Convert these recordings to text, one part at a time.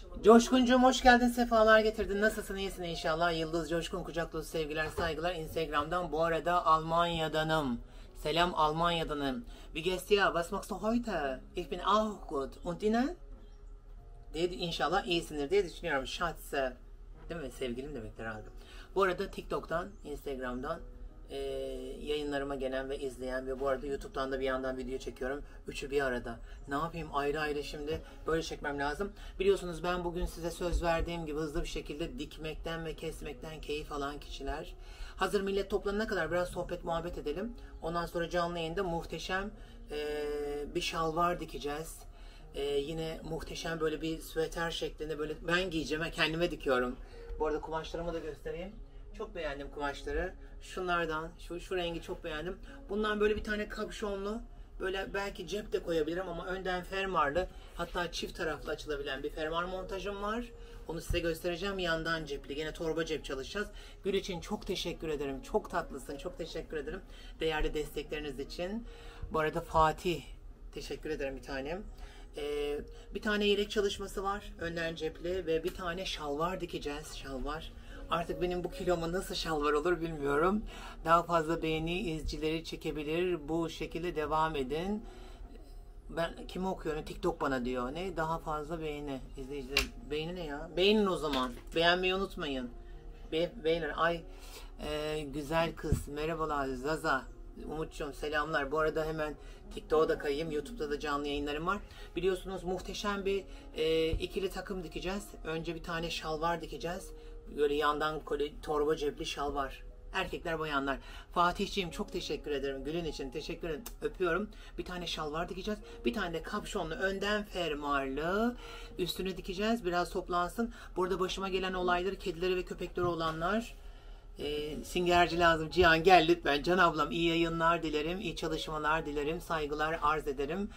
Coşkuncuğum hoş geldin, sefalar getirdin. Nasılsın, iyisin inşallah. Yıldız Coşkun, kucak dolusu sevgiler, saygılar. Instagram'dan, bu arada Almanya'danım. Selam Almanya'danım. Wie geht's dir? Was machst du heute? Ich bin auch gut. Und Ihnen? Diye inşallah iyisindir diye düşünüyorum. Schatze. Değil mi? Sevgilim demek herhalde. Bu arada TikTok'tan, Instagram'dan yayınlarıma gelen ve izleyen ve bu arada YouTube'dan da bir yandan video çekiyorum. Üçü bir arada. Ne yapayım, ayrı ayrı şimdi böyle çekmem lazım. Biliyorsunuz ben bugün size söz verdiğim gibi hızlı bir şekilde dikmekten ve kesmekten keyif alan kişiler. Hazır millet toplanana kadar biraz sohbet muhabbet edelim. Ondan sonra canlı yayında muhteşem bir şalvar dikeceğiz. Yine muhteşem böyle bir süveter şeklinde, böyle ben giyeceğim, kendime dikiyorum. Bu arada kumaşlarımı da göstereyim. Çok beğendim kumaşları. Şunlardan, şu rengi çok beğendim. Bundan böyle bir tane kapşonlu, böyle belki cep de koyabilirim ama önden fermuarlı, hatta çift taraflı açılabilen bir fermuar montajım var. Onu size göstereceğim. Yandan cepli. Yine torba cep çalışacağız. Gül için çok teşekkür ederim. Çok tatlısın. Çok teşekkür ederim. Değerli destekleriniz için. Bu arada Fatih, teşekkür ederim bir tanem. Bir tane yelek çalışması var. Önden cepli ve bir tane şalvar dikeceğiz. Şalvar. Artık benim bu kiloma nasıl şalvar olur bilmiyorum. Daha fazla beğeni izcileri çekebilir. Bu şekilde devam edin. Ben kimi okuyorum? TikTok bana diyor. Ne? Daha fazla beğeni. İzleyiciler. Beğeni ne ya? Beğenin o zaman. Beğenmeyi unutmayın. Beğenin. Ay güzel kız. Merhabalar Zaza. Umut'cum selamlar. Bu arada hemen TikTok'a da kayayım. YouTube'da da canlı yayınlarım var. Biliyorsunuz muhteşem bir ikili takım dikeceğiz. Önce bir tane şalvar dikeceğiz. Böyle yandan torba cepli şalvar. Erkekler, bayanlar. Fatihciğim çok teşekkür ederim. Gülün için teşekkür ederim. Öpüyorum. Bir tane şalvar dikeceğiz. Bir tane de kapşonlu, önden fermuarlı. Üstüne dikeceğiz. Biraz toplansın. Burada başıma gelen olayları, kedileri ve köpekleri olanlar, singerci lazım. Cihan gel lütfen. Can ablam iyi yayınlar dilerim. İyi çalışmalar dilerim. Saygılar arz ederim.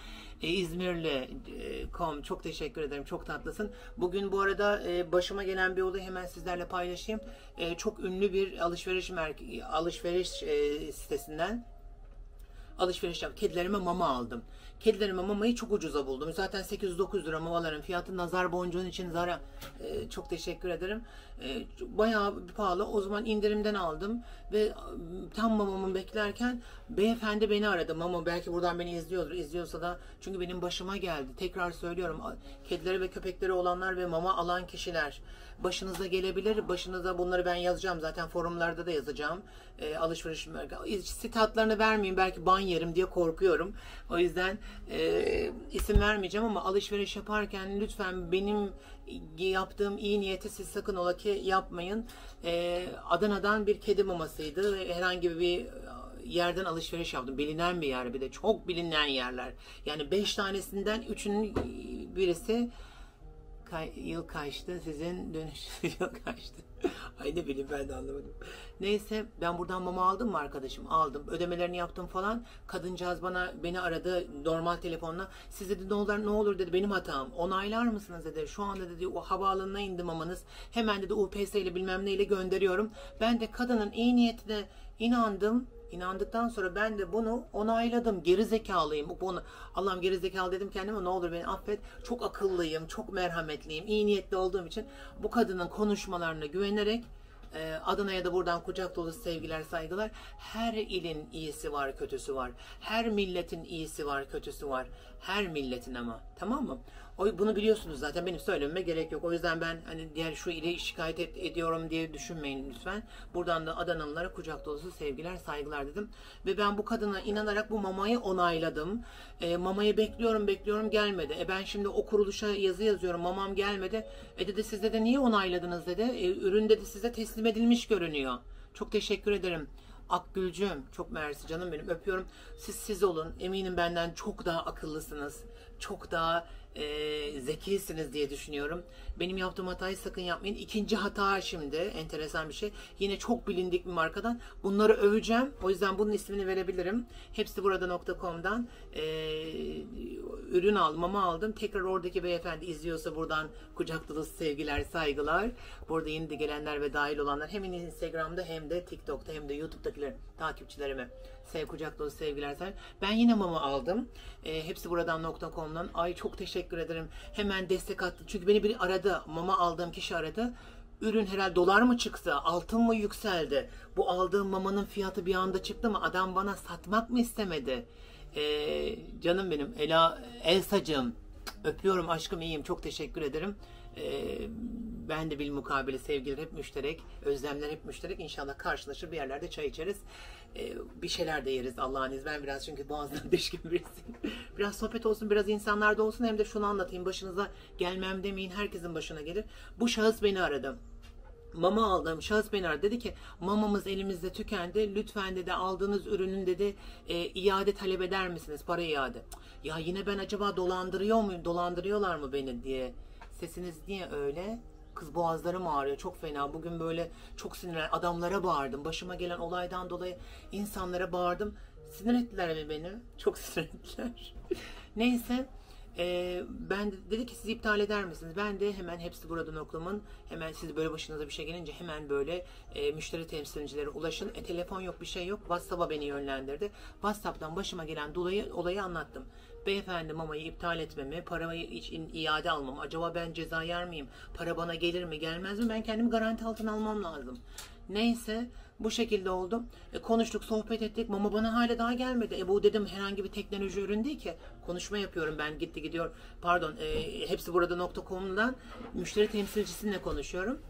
İzmirli.com çok teşekkür ederim. Çok tatlısın. Bugün bu arada başıma gelen bir olayı hemen sizlerle paylaşayım. Çok ünlü bir alışveriş sitesinden alışveriş yaptım. Kedilerime mama aldım. Kedilerime mamayı çok ucuza buldum. Zaten 809 lira mamaların fiyatı. Nazar boncuğun için Zara. Çok teşekkür ederim. Bayağı pahalı. O zaman indirimden aldım ve tam mamamı beklerken beyefendi beni aradı. Mama belki buradan beni izliyordur. İzliyorsa da, çünkü benim başıma geldi. Tekrar söylüyorum. Kedileri ve köpekleri olanlar ve mama alan kişiler, başınıza gelebilir. Başınıza, bunları ben yazacağım. Zaten forumlarda da yazacağım. Alışveriş sitatlarını vermeyeyim. Belki ban yerim diye korkuyorum. O yüzden isim vermeyeceğim ama alışveriş yaparken lütfen benim yaptığım iyi niyeti siz sakın ola ki yapmayın. Adana'dan bir kedi mamasıydı ve herhangi bir yerden alışveriş yaptım. Bilinen bir yer, bir de çok bilinen yerler. Yani 5 tanesinden 3'ünün birisi yıl kaçtı, sizin dönüş yıl kaçtı. Ay ne bileyim, ben de anlamadım. Neyse, ben buradan mama aldım mı arkadaşım? Aldım. Ödemelerini yaptım falan. Kadıncağız beni aradı normal telefonla. Siz dedi ne olur dedi, benim hatam. Onaylar mısınız dedi. Şu anda dedi o havaalanına indi mamanız. Hemen dedi UPS ile bilmem neyle gönderiyorum. Ben de kadının iyi niyetine inandım. İnandıktan sonra ben de bunu onayladım. Geri zekalıyım. Allah'ım, geri zekalı dedim kendime, ne olur beni affet. Çok akıllıyım, çok merhametliyim, iyi niyetli olduğum için bu kadının konuşmalarına güvenerek Adana'ya da buradan kucak dolusu sevgiler, saygılar. Her ilin iyisi var, kötüsü var. Her milletin iyisi var, kötüsü var. Her milletin ama. Tamam mı? Bunu biliyorsunuz zaten, benim söylememe gerek yok. O yüzden ben hani diğer şu ili şikayet ediyorum diye düşünmeyin lütfen. Buradan da Adanalılara kucak dolusu sevgiler, saygılar dedim. Ve ben bu kadına inanarak bu mamayı onayladım. Mamayı bekliyorum gelmedi. Ben şimdi o kuruluşa yazı yazıyorum, mamam gelmedi. Dedi siz de niye onayladınız dedi. Ürün dedi size teslim edilmiş görünüyor. Çok teşekkür ederim. Akgülcüm çok mersi canım benim, öpüyorum. Siz olun, eminim benden çok daha akıllısınız, çok daha zekisiniz diye düşünüyorum. Benim yaptığım hatayı sakın yapmayın. İkinci hata şimdi enteresan bir şey. Yine çok bilindik bir markadan. Bunları öveceğim. O yüzden bunun ismini verebilirim. Hepsi burada.com'dan ürün aldım, mama aldım. Tekrar oradaki beyefendi izliyorsa buradan kucak dolusu sevgiler, saygılar. Burada yeni de gelenler ve dahil olanlar hem Instagram'da hem de TikTok'ta hem de YouTube'dakiler takipçilerime kucak dolusu sevgiler, saygılar. Ben yine mama aldım. Hepsi buradan.com'dan. Ay çok teşekkür teşekkür ederim. Hemen destek attı. Çünkü beni biri aradı. Mama aldığım kişi aradı. Ürün herhalde dolar mı çıktı? Altın mı yükseldi? Bu aldığım mamanın fiyatı bir anda çıktı mı? Adam bana satmak mı istemedi? Canım benim. Elsacığım. Öpüyorum aşkım, iyiyim. Çok teşekkür ederim. Ben de bilmukabele sevgiler hep müşterek. Özlemler hep müşterek. İnşallah karşılaşır bir yerlerde çay içeriz. Bir şeyler de yeriz Allah'ın izniyle. Ben biraz çünkü boğazdan düşkün birisiyim. Biraz sohbet olsun, biraz insanlarda olsun. Hem de şunu anlatayım. Başınıza gelmem demeyin. Herkesin başına gelir. Bu şahıs beni aradı. Mama aldığım şahıs beni aradı. Dedi ki mamamız elimizde tükendi. Lütfen dedi aldığınız ürünün dedi iade talep eder misiniz? Para iade. Ya yine ben acaba dolandırıyor muyum? Dolandırıyorlar mı beni diye. Sesiniz niye öyle? Kız boğazlarım ağrıyor. Çok fena. Bugün böyle çok sinirlen. Adamlara bağırdım. Başıma gelen olaydan dolayı insanlara bağırdım. Sinir ettiler mi beni? Çok sinir ettiler. Neyse. Ben dedi ki siz iptal eder misiniz? Ben de hemen hepsi burada.com'un hemen siz böyle başınıza bir şey gelince hemen böyle müşteri temsilcilere ulaşın. Telefon yok, bir şey yok. WhatsApp'a beni yönlendirdi. WhatsApp'tan başıma gelen olayı anlattım. Beyefendi mamayı iptal etmemi, parayı için iade almamı, acaba ben ceza yer miyim? Para bana gelir mi, gelmez mi? Ben kendimi garanti altına almam lazım. Neyse bu şekilde oldu. Konuştuk, sohbet ettik. Mama bana hala daha gelmedi. Bu dedim herhangi bir teknoloji ürün değil ki. Konuşma yapıyorum ben gidiyor. Pardon, hepsi burada.com'dan müşteri temsilcisinle konuşuyorum.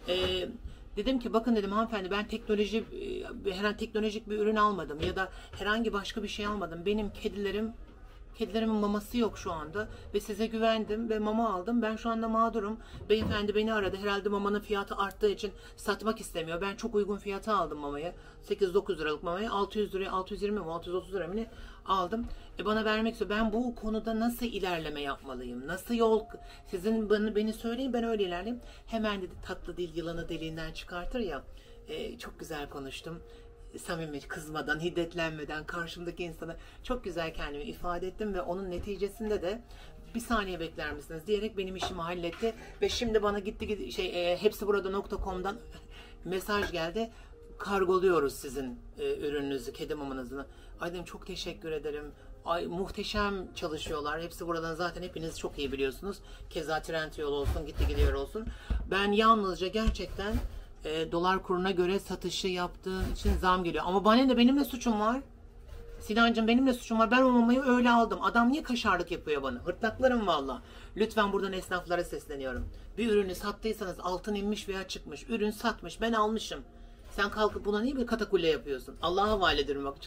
Dedim ki bakın dedim hanımefendi ben herhangi teknolojik bir ürün almadım ya da herhangi başka bir şey almadım. Benim Kedilerimin maması yok şu anda ve size güvendim ve mama aldım. Ben şu anda mağdurum. Beyefendi beni aradı. Herhalde mamanın fiyatı arttığı için satmak istemiyor. Ben çok uygun fiyata aldım mamayı. 8-9 liralık mamayı 600 liraya, 620 mi 630 lira mı ne aldım. Bana vermek istiyor. Ben bu konuda nasıl ilerleme yapmalıyım? Nasıl yol? Sizin beni söyleyin, ben öyle ilerleyeyim. Hemen dedi tatlı dil yılanı deliğinden çıkartır ya. Çok güzel konuştum. Samimi, kızmadan, hiddetlenmeden karşımdaki insana çok güzel kendimi ifade ettim ve onun neticesinde de bir saniye bekler misiniz diyerek benim işimi halletti ve şimdi bana hepsi burada.com'dan mesaj geldi. Kargoluyoruz sizin ürününüzü, kedi mamanızı. Ay dedim çok teşekkür ederim. Ay muhteşem çalışıyorlar. Hepsi buradan zaten hepiniz çok iyi biliyorsunuz. Keza Trendyol olsun, gidiyor olsun. Ben yalnızca gerçekten dolar kuruna göre satışı yaptığın için zam geliyor. Ama benim de suçum var. Sinancığım benim de suçum var. Ben o mamayı öyle aldım. Adam niye kaşarlık yapıyor bana? Hırtlaklarım valla. Lütfen buradan esnaflara sesleniyorum. Bir ürünü sattıysanız altın inmiş veya çıkmış. Ürün satmış. Ben almışım. Sen kalkıp buna niye bir katakulle yapıyorsun? Allah'a havale ederim bak.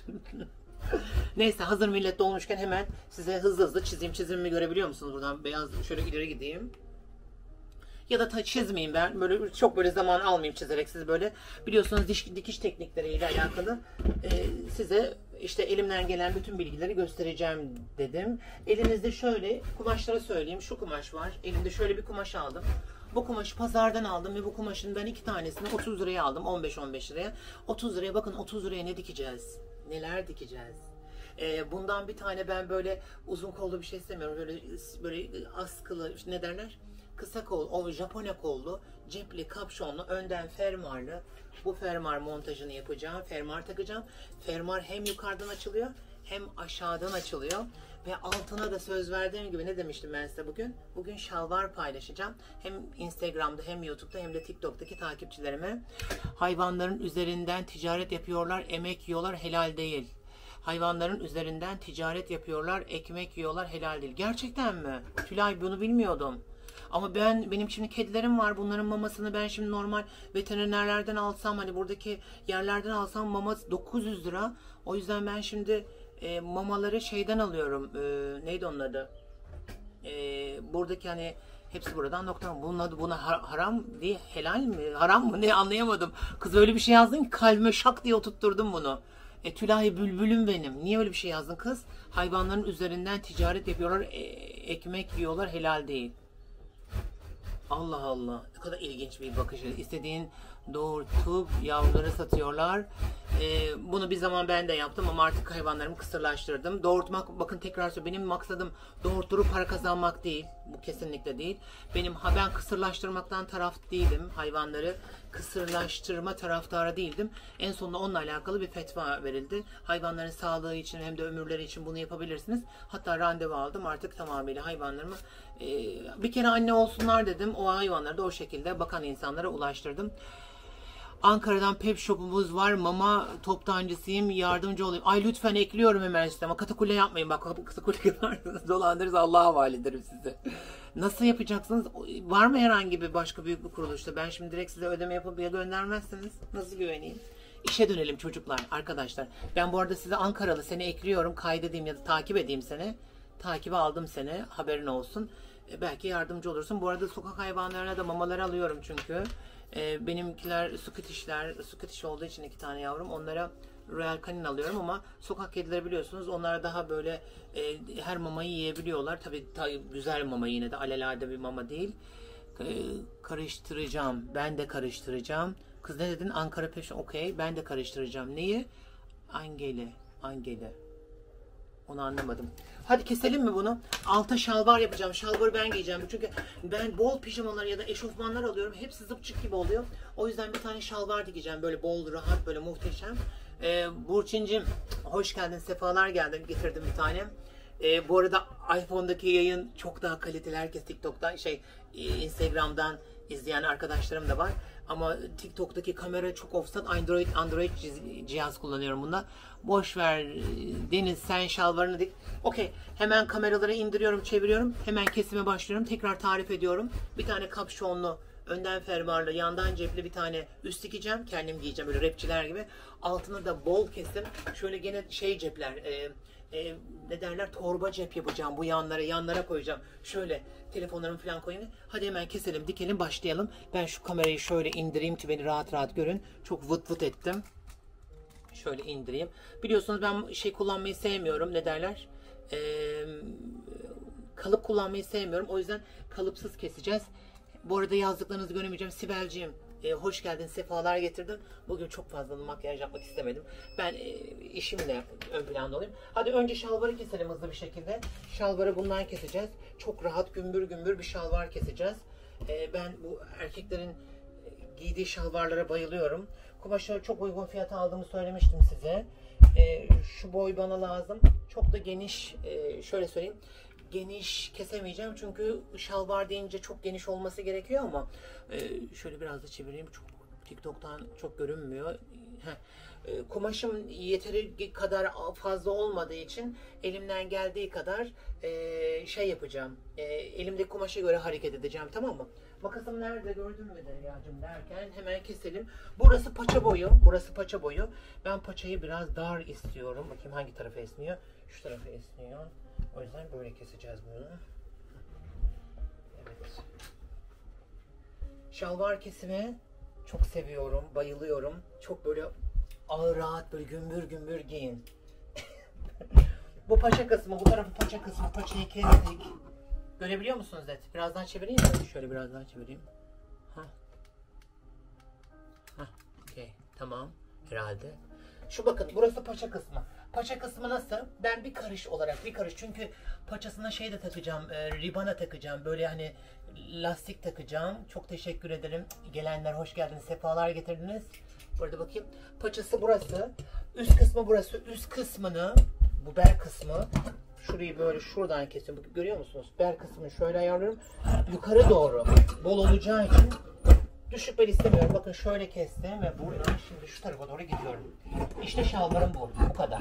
Neyse hazır millet dolmuşken hemen size hızlı çizeyim. Çizimimi görebiliyor musunuz? Buradan beyaz şöyle ileri gideyim. Ya da çizmeyeyim ben. Böyle çok böyle zaman almayayım çizerek siz böyle biliyorsunuz dikiş teknikleriyle alakalı size işte elimden gelen bütün bilgileri göstereceğim dedim. Elinizde şöyle kumaşları söyleyeyim. Şu kumaş var. Elimde şöyle bir kumaş aldım. Bu kumaşı pazardan aldım ve bu kumaşın ben 2 tanesini 30 liraya aldım. 15-15 liraya. 30 liraya bakın 30 liraya ne dikeceğiz? Neler dikeceğiz? Bundan bir tane ben böyle uzun kollu bir şey istemiyorum. Böyle askılı ne derler? Kısa kol, o Japone kollu, cepli, kapşonlu, önden fermuarlı. Bu fermuar montajını yapacağım. Fermuar takacağım. Fermuar hem yukarıdan açılıyor hem aşağıdan açılıyor. Ve altına da söz verdiğim gibi ne demiştim ben size bugün? Bugün şalvar paylaşacağım. Hem Instagram'da hem YouTube'da hem de TikTok'taki takipçilerime. Hayvanların üzerinden ticaret yapıyorlar, emek yiyorlar, helal değil. Hayvanların üzerinden ticaret yapıyorlar, ekmek yiyorlar, helal değil. Gerçekten mi? Tülay bunu bilmiyordum. Ama benim şimdi kedilerim var. Bunların mamasını ben şimdi normal veterinerlerden alsam hani buradaki yerlerden alsam mama 900 lira. O yüzden ben şimdi mamaları şeyden alıyorum. Neydi onun adı? Buradaki hani hepsi buradan.com. Bunun adı buna haram diye helal mi? Haram mı? Ne anlayamadım. Kız öyle bir şey yazdın ki kalbime şak diye oturtturdum bunu. Tülay bülbülüm benim. Niye öyle bir şey yazdın kız? Hayvanların üzerinden ticaret yapıyorlar. Ekmek yiyorlar, helal değil. Allah Allah. Ne kadar ilginç bir bakış. İstediğin doğurtup yavruları satıyorlar. Bunu bir zaman ben de yaptım ama artık hayvanlarımı kısırlaştırdım. Doğurtmak, bakın tekrar söylüyorum, benim maksadım doğurtup para kazanmak değil. Bu kesinlikle değil. Ben kısırlaştırmaktan taraf değilim. Hayvanları kısırlaştırma taraftarı değildim. En sonunda onunla alakalı bir fetva verildi. Hayvanların sağlığı için hem de ömürleri için bunu yapabilirsiniz. Hatta randevu aldım. Artık tamamıyla hayvanlarımı bir kere anne olsunlar dedim. O hayvanları da o şekilde bakan insanlara ulaştırdım. Ankara'dan pet shop'umuz var. Mama toptancısıyım. Yardımcı olayım. Ay lütfen ekliyorum hemen sisteme. Katakule yapmayın. Bak katakule yaparsanız dolandırırız. Allah'a havale ederim sizi. Nasıl yapacaksınız? Var mı herhangi bir başka büyük bir kuruluşta? Ben şimdi direkt size ödeme yapıp ya göndermezseniz nasıl güveneyim? İşe dönelim çocuklar, arkadaşlar. Ben bu arada size Ankaralı seni ekliyorum. Kaydedeyim ya da takip edeyim seni. Takibe aldım seni. Haberin olsun. Belki yardımcı olursun. Bu arada sokak hayvanlarına da mamaları alıyorum çünkü. Benimkiler Scottish olduğu için 2 tane yavrum. Onlara Royal Canin alıyorum ama sokak kedileri biliyorsunuz onlar daha böyle her mamayı yiyebiliyorlar. Tabii güzel mama, yine de alelade bir mama değil. Karıştıracağım. Ben de karıştıracağım. Kız ne dedin? Ankara peşin. Okey. Ben de karıştıracağım. Neyi? Angeli. Onu anlamadım. Hadi keselim mi bunu? Alta şalvar yapacağım. Şalvarı ben giyeceğim. Çünkü ben bol pijamalar ya da eşofmanlar alıyorum. Hepsi zıpçık gibi oluyor. O yüzden bir tane şalvar dikeceğim. Böyle bol, rahat, böyle muhteşem. Burçincim hoş geldin. Sefalar geldin. Getirdim bir tane. Bu arada iPhone'daki yayın çok daha kaliteli. Herkes TikTok'tan Instagram'dan izleyen arkadaşlarım da var. Ama TikTok'taki kamera çok offset. Android cihaz kullanıyorum bunda. Boş ver Deniz, sen şalvarını dik. Okey. Hemen kameraları indiriyorum, çeviriyorum. Hemen kesime başlıyorum. Tekrar tarif ediyorum. Bir tane kapşonlu, önden fermuarlı, yandan cepli bir tane üst dikeceğim. Kendim giyeceğim böyle rapçiler gibi. Altına da bol kesim. Şöyle gene cepler. Ne derler, torba cep yapacağım, bu yanlara koyacağım, şöyle telefonlarımı falan koyayım. Hadi hemen keselim, dikelim, başlayalım. Ben şu kamerayı şöyle indireyim ki beni rahat rahat görün. Çok vıt vıt ettim, şöyle indireyim. Biliyorsunuz ben kullanmayı sevmiyorum, ne derler, kalıp kullanmayı sevmiyorum, o yüzden kalıpsız keseceğiz. Bu arada yazdıklarınızı göremeyeceğim. Sibelciğim hoş geldin, sefalar getirdin. Bugün çok fazla makyaj yapmak istemedim. Ben işimle ön planda olayım. Hadi önce şalvarı keselim hızlı bir şekilde. Şalvarı bundan keseceğiz. Çok rahat gümbür gümbür bir şalvar keseceğiz. Ben bu erkeklerin giydiği şalvarlara bayılıyorum. Kumaşı çok uygun fiyata aldığımı söylemiştim size. Şu boy bana lazım. Çok da geniş, şöyle söyleyeyim. Geniş kesemeyeceğim çünkü şalvar deyince çok geniş olması gerekiyor ama şöyle biraz da çevireyim, çok TikTok'tan çok görünmüyor. Kumaşım yeteri kadar fazla olmadığı için elimden geldiği kadar yapacağım. Elimdeki kumaşa göre hareket edeceğim, tamam mı? Makasım nerede gördün mü Derya'cığım derken hemen keselim. Burası paça boyu. Ben paçayı biraz dar istiyorum. Bakayım hangi tarafa esniyor? Şu tarafa esniyor. O yüzden böyle keseceğiz bunu. Evet. Şalvar kesimi çok seviyorum, bayılıyorum. Çok böyle ağır rahat, böyle gümbür gümbür giyin. Bu paça kısmı, bu tarafı paça kısmı. Paçayı kestik. Görebiliyor musunuz Zed? Biraz daha çevireyim mi? Şöyle biraz daha çevireyim. Okey. Tamam. Herhalde. Şu bakın, burası paça kısmı. Paça kısmı nasıl? Ben bir karış çünkü paçasına de takacağım, ribana takacağım, böyle hani lastik takacağım. Çok teşekkür ederim. Gelenler hoş geldiniz, sefalar getirdiniz. Burada bakayım. Paçası burası. Üst kısmı burası. Üst kısmını, bu bel kısmı, şurayı böyle şuradan kesiyorum. Görüyor musunuz? Bel kısmını şöyle ayarlıyorum. Yukarı doğru bol olacağı için düşük bel istemiyorum. Bakın şöyle kestim ve buradan şimdi şu tarafa doğru gidiyorum. İşte şalvarım bu kadar.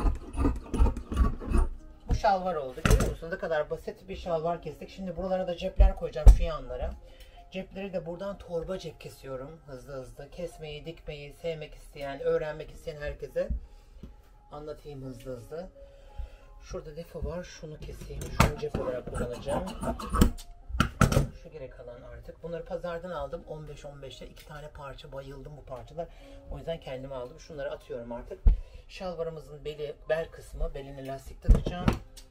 Bu şalvar oldu. Görüyor musunuz? Ne kadar basit bir şalvar kestik. Şimdi buralara da cepler koyacağım, şu yanlara. Cepleri de buradan torba cep kesiyorum. Hızlı. Kesmeyi, dikmeyi sevmek isteyen, öğrenmek isteyen herkese anlatayım hızlı. Şurada defa var. Şunu keseyim. Şunu cep olarak kullanacağım. Şu geri kalan artık. Bunları pazardan aldım. 15'te 2 tane parça. Bayıldım bu parçalar. O yüzden kendime aldım. Şunları atıyorum artık. Şalvarımızın bel kısmı. Beline lastik takacağım.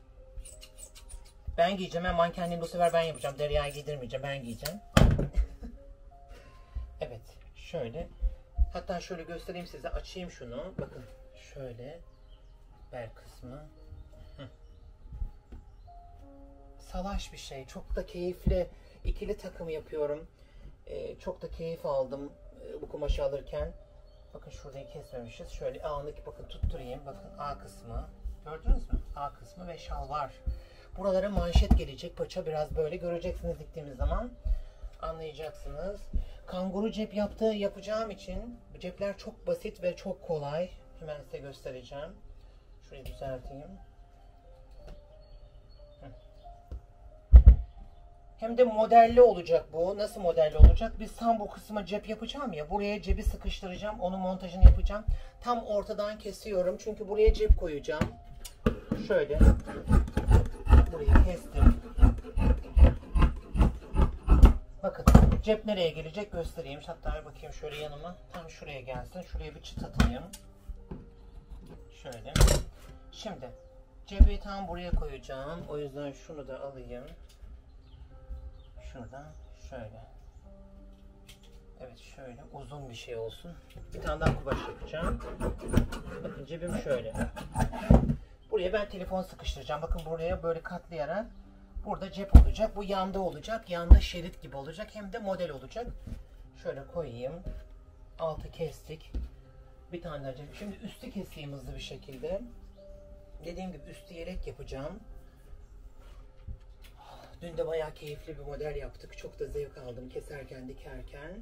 Ben giyeceğim. Ben mankenliğini bu sefer ben yapacağım. Derya'ya giydirmeyeceğim. Ben giyeceğim. Evet. Şöyle. Hatta şöyle göstereyim size, açayım şunu. Bakın şöyle bel kısmı. Salaş bir şey. Çok da keyifli. İkili takım yapıyorum. Çok da keyif aldım bu kumaşı alırken. Bakın şurayı kesmemişiz. Şöyle A'ndaki bakın tutturayım. Bakın A kısmı. Gördünüz mü? A kısmı ve şalvar. Buralara manşet gelecek. Paça biraz böyle göreceksiniz diktiğimiz zaman. Anlayacaksınız. Kanguru cep yapacağım için bu cepler çok basit ve çok kolay. Hemen size göstereceğim. Şurayı düzelteyim. Hem de modelli olacak bu. Nasıl modelli olacak? Biz tam bu kısma cep yapacağım ya. Buraya cebi sıkıştıracağım. Onun montajını yapacağım. Tam ortadan kesiyorum. Çünkü buraya cep koyacağım. Şöyle. Burayı kestim. Bakın cep nereye gelecek göstereyim. Hatta bakayım şöyle yanıma. Tam şuraya gelsin. Şuraya bir çıt atayım. Şöyle. Şimdi cebi tam buraya koyacağım. O yüzden şunu da alayım. Şuradan şöyle. Evet şöyle uzun bir şey olsun. Bir tane daha kumaş yapacağım. Bakın cebim şöyle. Buraya ben telefon sıkıştıracağım. Bakın buraya böyle katlayarak burada cep olacak. Bu yanda olacak. Yanda şerit gibi olacak. Hem de model olacak. Şöyle koyayım. Altı kestik. Bir tane daha cep. Şimdi üstü keseyim hızlı bir şekilde. Dediğim gibi üstü yelek yapacağım. Dün de bayağı keyifli bir model yaptık. Çok da zevk aldım keserken, dikerken.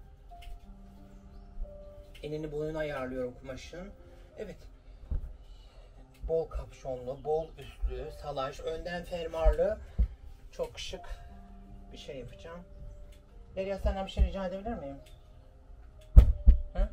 Enini boyunu ayarlıyorum kumaşın. Evet. Bol kapşonlu, bol üstlü, salaş, önden fermuarlı. Çok şık bir şey yapacağım. Derya senden bir şey rica edebilir miyim? Hı?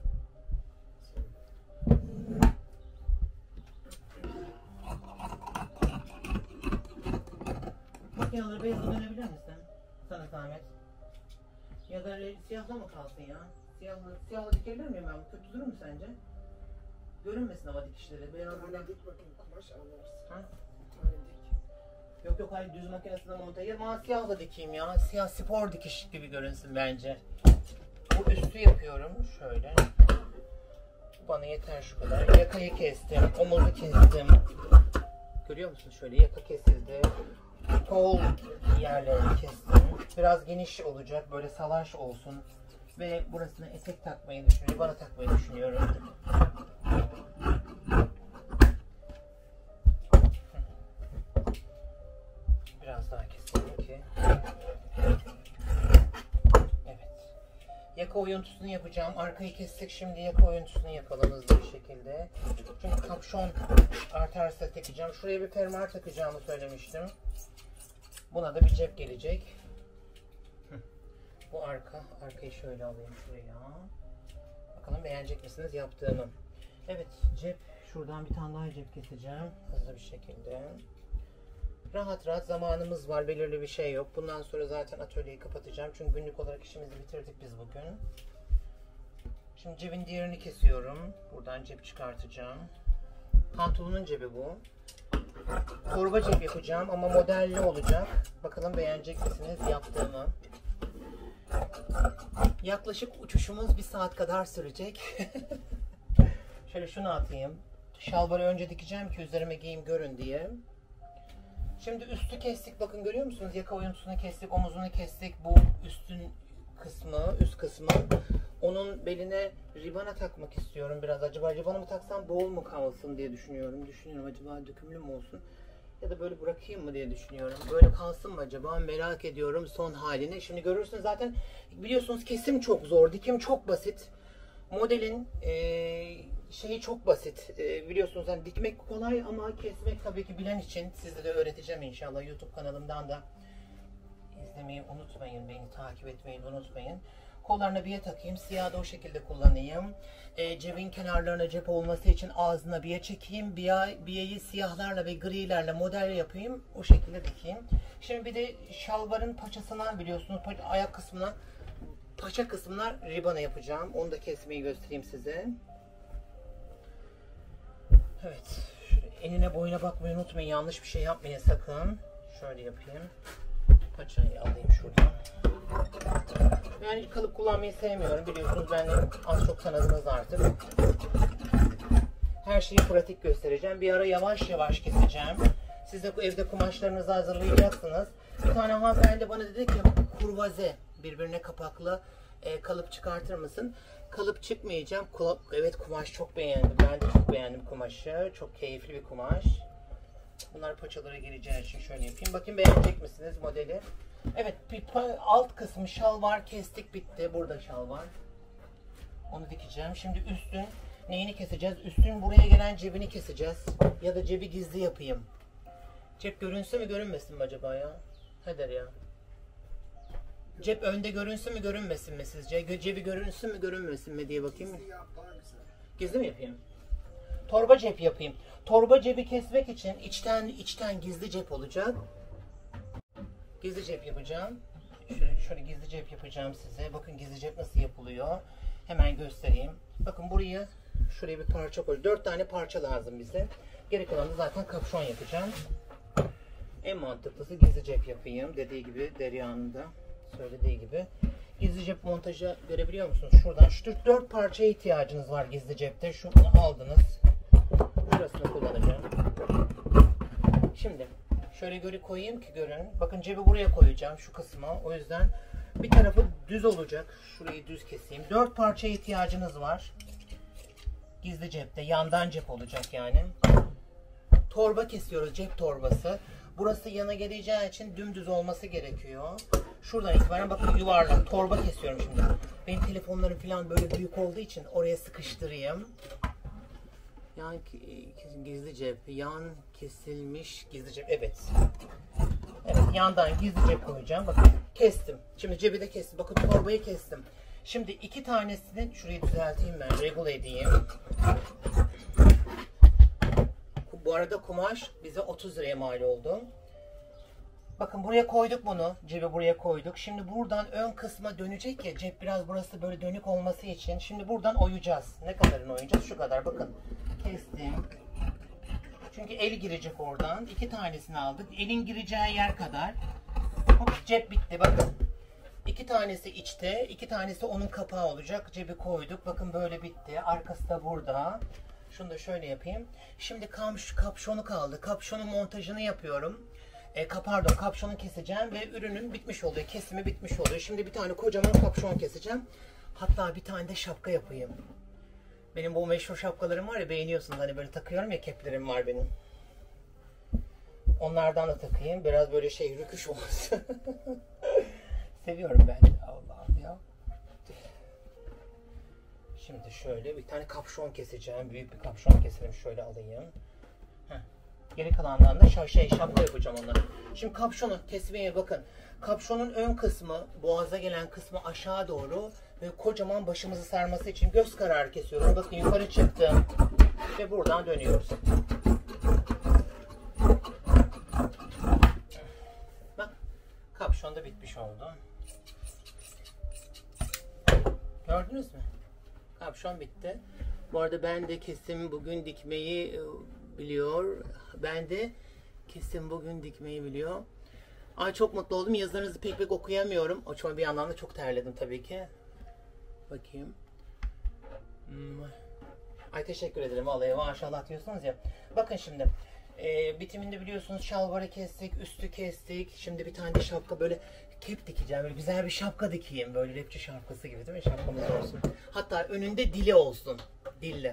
Makineleri beyaza dönebilir misin? Sana zahmet. Ya da siyahla mı kalsın ya? Siyahla dikebilir miyim ben? Kötü durur mu sence? Görünmesin ama dikişleri. Tane dik bakayım kumaş anlarsın. Ha? Tane dik. Yok hayır düz makinesinde monte ederim ama siyahla dikeyim ya. Siyah spor dikiş gibi görünsün bence. Bu üstü yapıyorum şöyle. Bana yeter şu kadar. Yakayı kestim, omuzu kestim. Görüyor musun? Şöyle yaka kesildi. Kol yerlerini kestim. Biraz geniş olacak, böyle salaş olsun. Ve burasına etek takmayı düşünüyorum, bana takmayı düşünüyorum. Biraz daha keselim ki. Evet. Yaka oyuntusunu yapacağım. Arkayı kestik, şimdi yaka oyuntusunu yapalım hızlı bir şekilde. Çünkü kapşon artarsa takacağım. Şuraya bir fermuar takacağımı söylemiştim. Buna da bir cep gelecek. Bu arkayı şöyle alayım şuraya. Bakalım beğenecek misiniz yaptığımı. Evet cep. Şuradan bir tane daha cep keseceğim. Hızlı bir şekilde. Rahat rahat zamanımız var. Belirli bir şey yok. Bundan sonra zaten atölyeyi kapatacağım. Çünkü günlük olarak işimizi bitirdik biz bugün. Şimdi cebin diğerini kesiyorum. Buradan cep çıkartacağım. Pantolonun cebi bu. Torba cep yapacağım ama modelli olacak. Bakalım beğenecek misiniz yaptığımı. Yaklaşık uçuşumuz 1 saat kadar sürecek. Şöyle şunu atayım. Şalvarı önce dikeceğim ki üzerime giyeyim görün diye. Şimdi üstü kestik. Bakın görüyor musunuz? Yaka oyuntusunu kestik, omuzunu kestik. Bu üstün kısmı, üst kısmı. Onun beline ribana takmak istiyorum biraz. Acaba ribana mı taksam bol mu kalsın diye düşünüyorum. Acaba dökümlü mü olsun? Ya da böyle bırakayım mı diye düşünüyorum. Böyle kalsın mı acaba? Merak ediyorum son halini. Şimdi görürsünüz zaten biliyorsunuz kesim çok zor. Dikim çok basit. Modelin şeyi çok basit. Biliyorsunuz hani dikmek kolay ama kesmek tabii ki bilen için size de öğreteceğim inşallah. YouTube kanalımdan da izlemeyi unutmayın. Beni takip etmeyi unutmayın. Kollarına biye takayım. Siyahı da o şekilde kullanayım. Cebin kenarlarına cep olması için ağzına biye çekeyim. Biyeyi siyahlarla ve grilerle model yapayım. O şekilde dikeyim. Şimdi bir de şalvarın paçasına biliyorsunuz ayak kısmına paça kısmına ribana yapacağım. Onu da kesmeyi göstereyim size. Evet. Enine boyuna bakmayı unutmayın. Yanlış bir şey yapmayın sakın. Şöyle yapayım. Paçayı alayım şuradan. Yani kalıp kullanmayı sevmiyorum. Biliyorsunuz ben de az çok tanıdınız artık. Her şeyi pratik göstereceğim. Bir ara yavaş yavaş keseceğim. Siz de evde kumaşlarınızı hazırlayacaksınız. Bir tane hanımefendi bana dedi ki kurvaze birbirine kapaklı kalıp çıkartır mısın? Kalıp çıkmayacağım. Evet, kumaş çok beğendim. Ben de çok beğendim kumaşı. Çok keyifli bir kumaş. Bunlar paçalara geleceği için şöyle yapayım. Bakın beğenecek misiniz modeli? Evet, bir alt kısmı şal var. Kestik, bitti. Burada şal var. Onu dikeceğim. Şimdi üstün neyini keseceğiz? Üstün buraya gelen cebini keseceğiz. Ya da cebi gizli yapayım. Cep görünse mi görünmesin mi acaba ya? Heder ya. Cep önde görünsün mü görünmesin mi sizce? Cebi görünsün mü görünmesin mi diye bakayım. Gizli mi yapayım? Torba cep yapayım. Torba cebi kesmek için içten gizli cep olacak. Gizli cep yapacağım. Şöyle gizli cep yapacağım size. Bakın gizli cep nasıl yapılıyor. Hemen göstereyim. Bakın şuraya bir parça koy. 4 tane parça lazım bize. Geri kalanı zaten kapşon yapacağım. En mantıklısı gizli cep yapayım. Dediği gibi, Derya'nın da söylediği gibi. Gizli cep montajı görebiliyor musunuz? Şuradan şu 4 parçaya ihtiyacınız var gizli cepte. Şunu aldınız. Şurasını kullanacağım. Şimdi şöyle koyayım ki görün. Bakın cebi buraya koyacağım şu kısma. O yüzden bir tarafı düz olacak. Şurayı düz keseyim. 4 parçaya ihtiyacınız var. Gizli cepte. Yandan cep olacak yani. Torba kesiyoruz. Cep torbası. Burası yana geleceği için dümdüz olması gerekiyor. Şuradan itibaren bakın yuvarlak. Torba kesiyorum şimdi. Benim telefonlarım falan böyle büyük olduğu için oraya sıkıştırayım. Yan gizli cep. Yan kesilmiş gizli cep. Evet. Evet, yandan gizli cep koyacağım. Bakın kestim. Şimdi cebi de kestim. Bakın torbayı kestim. Şimdi 2 tanesini şurayı düzelteyim ben. Regule edeyim. Bu arada kumaş bize 30 liraya mal oldu. Bakın buraya koyduk bunu. Cebi buraya koyduk. Şimdi buradan ön kısma dönecek ya. Cep biraz burası böyle dönük olması için. Şimdi buradan oyacağız. Ne kadarını oyacağız? Şu kadar. Bakın. Kestim. Çünkü el girecek oradan. 2 tanesini aldık. Elin gireceği yer kadar. Hop, cep bitti. Bakın. 2 tanesi içte. 2 tanesi onun kapağı olacak. Cebi koyduk. Bakın böyle bitti. Arkası da burada. Şunu da şöyle yapayım. Şimdi kapşonu kaldı. Kapşonun montajını yapıyorum. Kapşonu keseceğim ve ürünün bitmiş oluyor. Kesimi bitmiş oluyor. Şimdi bir tane kocaman kapşon keseceğim. Hatta bir tane de şapka yapayım. Benim bu meşhur şapkalarım var ya, beğeniyorsunuz. Hani böyle takıyorum ya, keplerim var benim. Onlardan da takayım. Biraz böyle rüküş olsun. Seviyorum ben. Allah'ım ya. Şimdi şöyle bir tane kapşon keseceğim. Büyük bir kapşon keselim. Şöyle alayım. Geri kalandan da şapka yapacağım onlara. Şimdi kapşonu kesmeye bakın. Kapşonun ön kısmı, boğaza gelen kısmı aşağı doğru ve kocaman başımızı sarması için göz kararı kesiyoruz. Bakın yukarı çıktım ve buradan dönüyoruz. Bak, kapşon da bitmiş oldu. Gördünüz mü? Kapşon bitti. Bu arada ben de kesim bugün dikmeyi biliyor. Ben de kesim bugün dikmeyi biliyor. Ay, çok mutlu oldum. Yazılarınızı pek okuyamıyorum. O bir yandan da çok terledim tabii ki. Bakayım. Ay, teşekkür ederim. Vallahi maşallah diyorsunuz ya. Bakın şimdi. Bitiminde biliyorsunuz şalvarı kestik, üstü kestik. Şimdi bir tane de şapka, böyle kep dikeceğim. Böyle güzel bir şapka dikeyim. Böyle rapçi şapkası gibi, değil mi? Şapkamız olsun. Hatta önünde dili olsun. Dilli.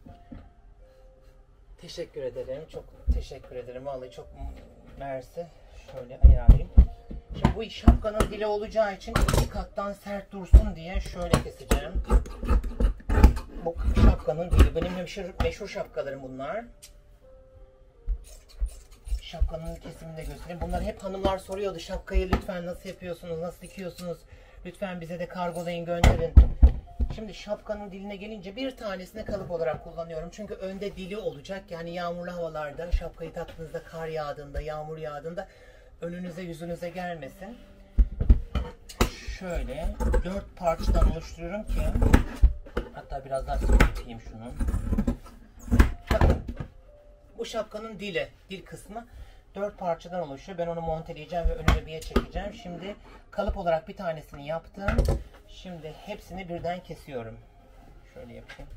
Teşekkür ederim. Çok teşekkür ederim. Vallahi çok mersi. Şöyle ayarlayayım. Şimdi bu şapkanın dili olacağı için 2 kattan sert dursun diye şöyle keseceğim. Bu şapkanın dili. Benim meşhur şapkalarım bunlar. Şapkanın kesimini de göstereyim. Bunlar hep hanımlar soruyordu. Şapkayı lütfen nasıl yapıyorsunuz, nasıl dikiyorsunuz? Lütfen bize de kargolayın, gönderin. Şimdi şapkanın diline gelince bir tanesini kalıp olarak kullanıyorum. Çünkü önde dili olacak. Yani yağmurlu havalarda, şapkayı taktığınızda, kar yağdığında, yağmur yağdığında önünüze yüzünüze gelmesin. Şöyle 4 parçadan oluşturuyorum ki, hatta biraz daha sıkayım şunu. Bakın, bu şapkanın dil kısmı 4 parçadan oluşuyor. Ben onu monteleyeceğim ve önüme bir yere çekeceğim. Şimdi kalıp olarak bir tanesini yaptım. Şimdi hepsini birden kesiyorum. Şöyle yapayım.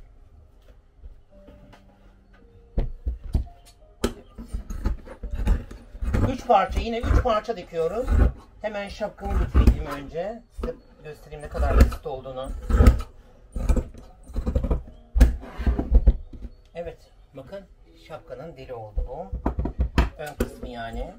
Üç parça, yine 3 parça dikiyoruz. Hemen şapkamı dikeyim önce. Size göstereyim ne kadar basit olduğunu. Evet, bakın şapkanın dili oldu bu. Ön kısmı yani.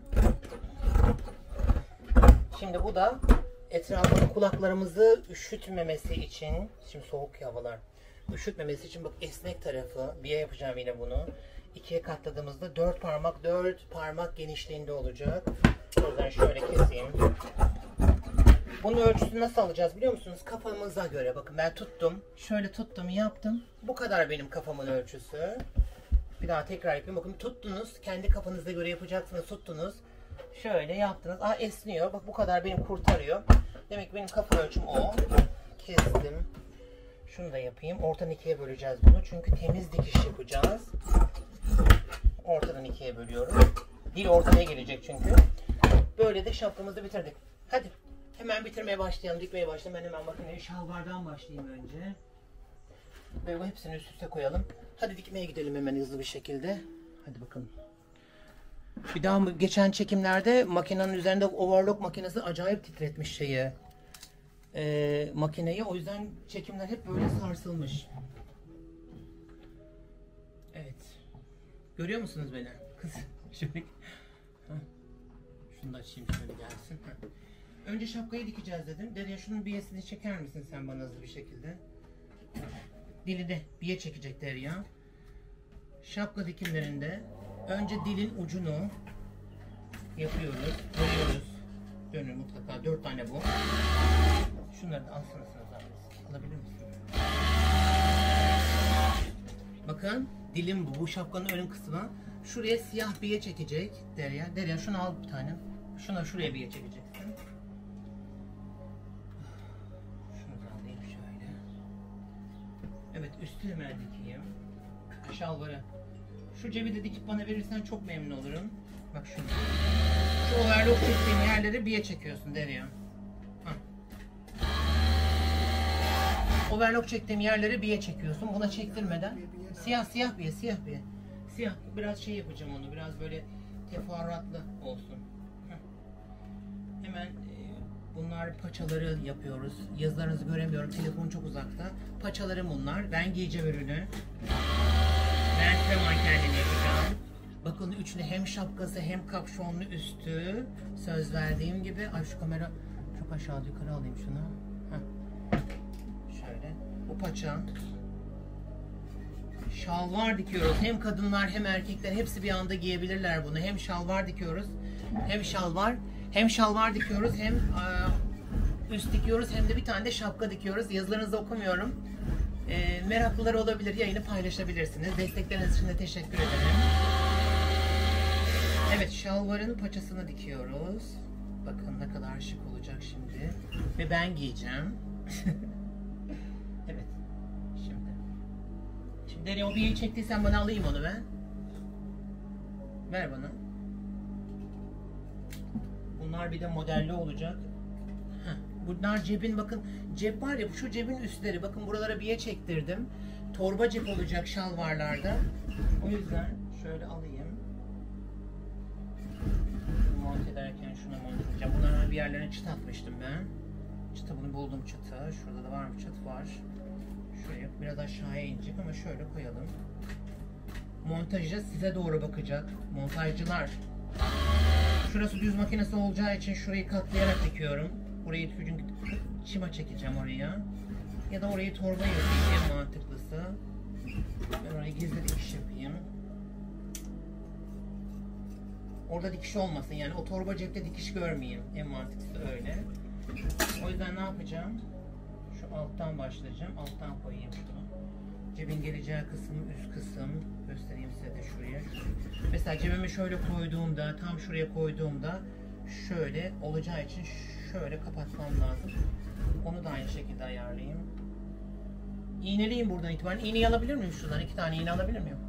Şimdi bu da etrafında kulaklarımızı üşütmemesi için, şimdi soğuk havalar, üşütmemesi için bak esnek tarafı, bir yapacağım yine bunu. İkiye katladığımızda 4 parmak genişliğinde olacak. O yüzden şöyle keseyim. Bunun ölçüsünü nasıl alacağız biliyor musunuz? Kafamıza göre. Bakın ben tuttum. Şöyle tuttum, yaptım. Bu kadar benim kafamın ölçüsü. Bir daha tekrar yapayım. Bakın tuttunuz. Kendi kafanıza göre yapacaksınız. Tuttunuz. Şöyle yaptınız. Aa esniyor. Bak bu kadar benim kurtarıyor. Demek ki benim kafa ölçüm o. Kestim. Şunu da yapayım. Ortadan ikiye böleceğiz bunu. Çünkü temiz dikiş yapacağız. Ortadan ikiye bölüyorum. Dil ortaya gelecek çünkü. Böyle de şapkamızı bitirdik. Hadi hemen bitirmeye başlayalım. Dikmeye başlayalım. Ben hemen makineye şalvardan başlayayım önce. Ve bu hepsini üst üste koyalım. Hadi dikmeye gidelim hemen hızlı bir şekilde. Hadi bakalım. Bir daha geçen çekimlerde makinenin üzerinde overlock makinesi acayip titretmiş makineyi. O yüzden çekimler hep böyle sarsılmış. Evet. Görüyor musunuz beni? Kız. Şöyle. Şunu da açayım şöyle gelsin. Önce şapkayı dikeceğiz dedim. Derya şunun biyesini çeker misin sen bana hızlı bir şekilde? Dili de biye çekecek Derya. Şapka dikimlerinde önce dilin ucunu yapıyoruz. Dönüyoruz. Dönün mutlaka. 4 tane bu. Şunları da alsana zahmet. Alabilir misin? Bakın dilim bu. Bu şapkanın ön kısmı. Şuraya siyah biye çekecek Derya. Derya şunu al bir tane. Şuraya biye çekeceksin. Şunu da alayım şöyle. Evet üstü hemen dikeyim. Şalvarı. Şu cebi de dikip bana verirsen çok memnun olurum. Bak şunu. Şu overlock çektiğin yerleri biye çekiyorsun Derya. Overlock çektiğim yerleri biye çekiyorsun. Buna çektirmeden. Siyah biye. Siyah. Biraz şey yapacağım onu. Biraz böyle teferruatlı olsun. Hemen bunlar paçaları yapıyoruz. Yazılarınızı göremiyorum. Telefon çok uzakta. Paçalarım bunlar. Ben giyeceğim ürünü. Ben size mankenliğini yapacağım. Bakın üçlü hem şapkası hem kapşonlu üstü. Söz verdiğim gibi. Ay şu kamera çok aşağı yukarı alayım şunu. Şöyle. Bu paça. Şalvar dikiyoruz. Hem kadınlar hem erkekler hepsi bir anda giyebilirler bunu. Hem şalvar dikiyoruz. Hem şalvar dikiyoruz. Hem üst dikiyoruz. Hem de bir tane de şapka dikiyoruz. Yazılarınızı okumuyorum. Meraklılar olabilir. Yayını paylaşabilirsiniz. Destekleriniz için de teşekkür ederim. Evet, şalvarın paçasını dikiyoruz. Bakın ne kadar şık olacak şimdi. Ve ben giyeceğim. Evet. Şimdi Derya o biyeyi çektiysen bana alayım onu ben. Ver bana. Bunlar bir de modelli olacak. Bunlar cebin, bakın cep var ya, şu cebin üstleri, bakın buralara biye çektirdim. Torba cep olacak şalvarlarda. O yüzden şöyle alayım. Monte ederken şuna monte edeceğim. Bunların bir yerlerine çıt atmıştım ben. Çıtı, bunu buldum çıtı. Şurada da var mı? Çıt var. Şuraya biraz aşağıya inecek ama şöyle koyalım. Montajı size doğru bakacak. Montajcılar. Şurası düz makinesi olacağı için şurayı katlayarak dikiyorum. Burayı çünkü çima çekeceğim oraya. Ya da orayı torba yapayım, en mantıklısı. Ben oraya gizli dikiş yapayım. Orada dikiş olmasın, yani o torba cepte dikiş görmeyeyim. En mantıklısı öyle. O yüzden ne yapacağım? Şu alttan başlayacağım. Alttan koyayım şunu. Cebin geleceği kısım üst kısım. Göstereyim size de şuraya. Mesela cebimi şöyle koyduğumda, tam şuraya koyduğumda şöyle olacağı için şöyle kapatmam lazım. Onu da aynı şekilde ayarlayayım. İğneleyeyim buradan itibaren. İğneyi alabilir miyim şuradan? 2 tane iğne alabilir miyim?